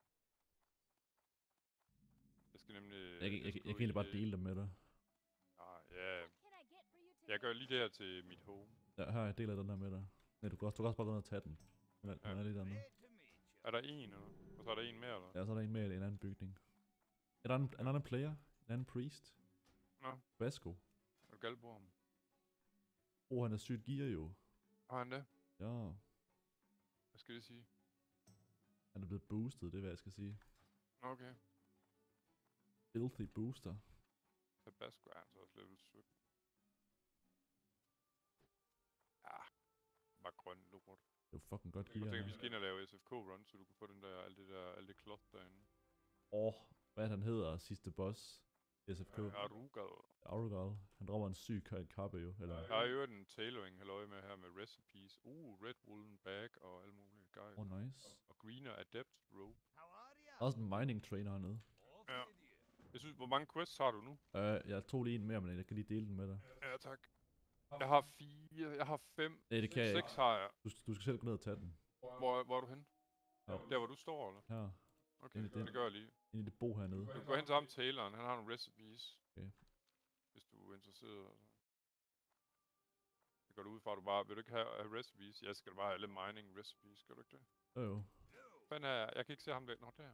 Jeg skal nemlig... Jeg, kan- jeg, jeg, skal jeg gå kan egentlig i bare det- dele dem med dig. Ah, ja. What can I get for you today? Jeg gør lige det her til mit home. Ja, her, jeg deler den der med dig. Nej, du kan også, du kan også bare gå ned og tage den. Den er, Ja. den er lige dernede. Great to meet you. Er der en, eller? Og så er der en mere, eller? Ja, så er der en mere i en anden bygning. Er der en, en anden player? En anden priest? Nå, Vasco. er du gal på ham? Oh, han er sygt gear jo. Har han det? Ja, Hvad skal det sige? han er blevet boostet, det er hvad jeg skal sige. Okay. Filthy booster. Tabasco er altså også level sytten. Ja, bare grøn lort. Det er jo fucking godt Jeg gear. tænker, vi Ja. skal ind og lave S F K-run, så du kan få den der, alt det der, alt det cloth derinde. Åh, hvad er det, han hedder? Sidste boss. S F K. Arugad. Arugal. Han dropper en syg ka- kappe jo. Eller, Jeg har jo en tailoring halløj med her med recipes. Uh, red woolen bag og alle mulige guys. oh, nice. Og greener adept rope. How are ya? Også en mining trainer hernede. Off Ja. with you. Jeg synes, hvor mange quests har du nu? Uh, jeg tog lige en mere, men jeg kan lige dele den med dig. Ja, tak. Jeg har fire, jeg har fem, Nej, det kan jeg seks ikke. har jeg. Du, du skal selv gå ned og tage den. Hvor, hvor er du henne? Ja. Der, hvor du står, eller? Her. Okay, Ind i den. det gør jeg lige. Ind i det bo hernede. Du går hen til ham, Tayleren. Han har nogle recipes. Okay. Hvis du er interesseret. Altså. Det går du ud fra, at du bare... Vil du ikke have, have recipes? Jeg skal da bare have alle mining recipes. Skal du ikke det? Jo jo. Hvad fanden er jeg? Jeg kan ikke se ham der. Nå, der.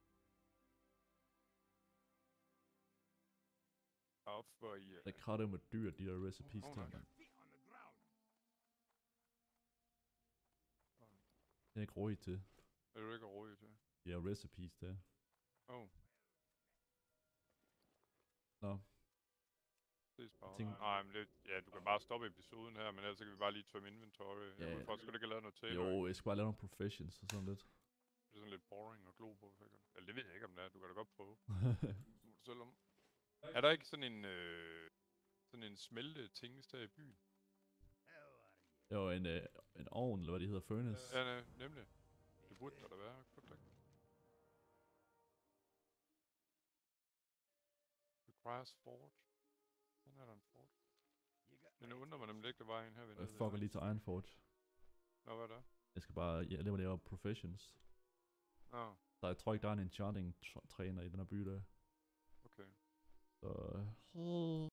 Op for i... Det er kratte med dyr, de der recipes Oh, til. nice. mand. Feet on the ground. Det er ikke råd til. Er du ikke råd til? Ja, recipes der. Oh, Nå, ses bare. Tænk- Nej, men det, ja, du kan bare stoppe episoden her, men ellers så kan vi bare lige tømme inventory. Ja, Jeg ja. vil faktisk ikke have lavet noget tailoring. jo, jeg skal bare lave nogle professions og sådan lidt. Det er sådan lidt boring og glo på, sikkert. Eller det ved jeg ikke, om det er. Du kan da godt prøve. Det må du selv om. Er der ikke sådan en, øh, sådan en smelte tingest her i byen? How are you? jo, en, øh, en ovn, eller hvad det hedder, furnace. Ja, ne, nemlig. Det burde der da være. Burde der ikke? Requires forge. Sådan er der en forge. You got Men my nu undrer mig nemlig ikke, der var en her ved Jeg fucker lige til Iron Forge. Nå, hvad er der? Jeg skal bare, jeg laver lave professions. Nå, Så jeg tror ikke, der er en enchanting tr- træner i den her by der. okay. Så, øh,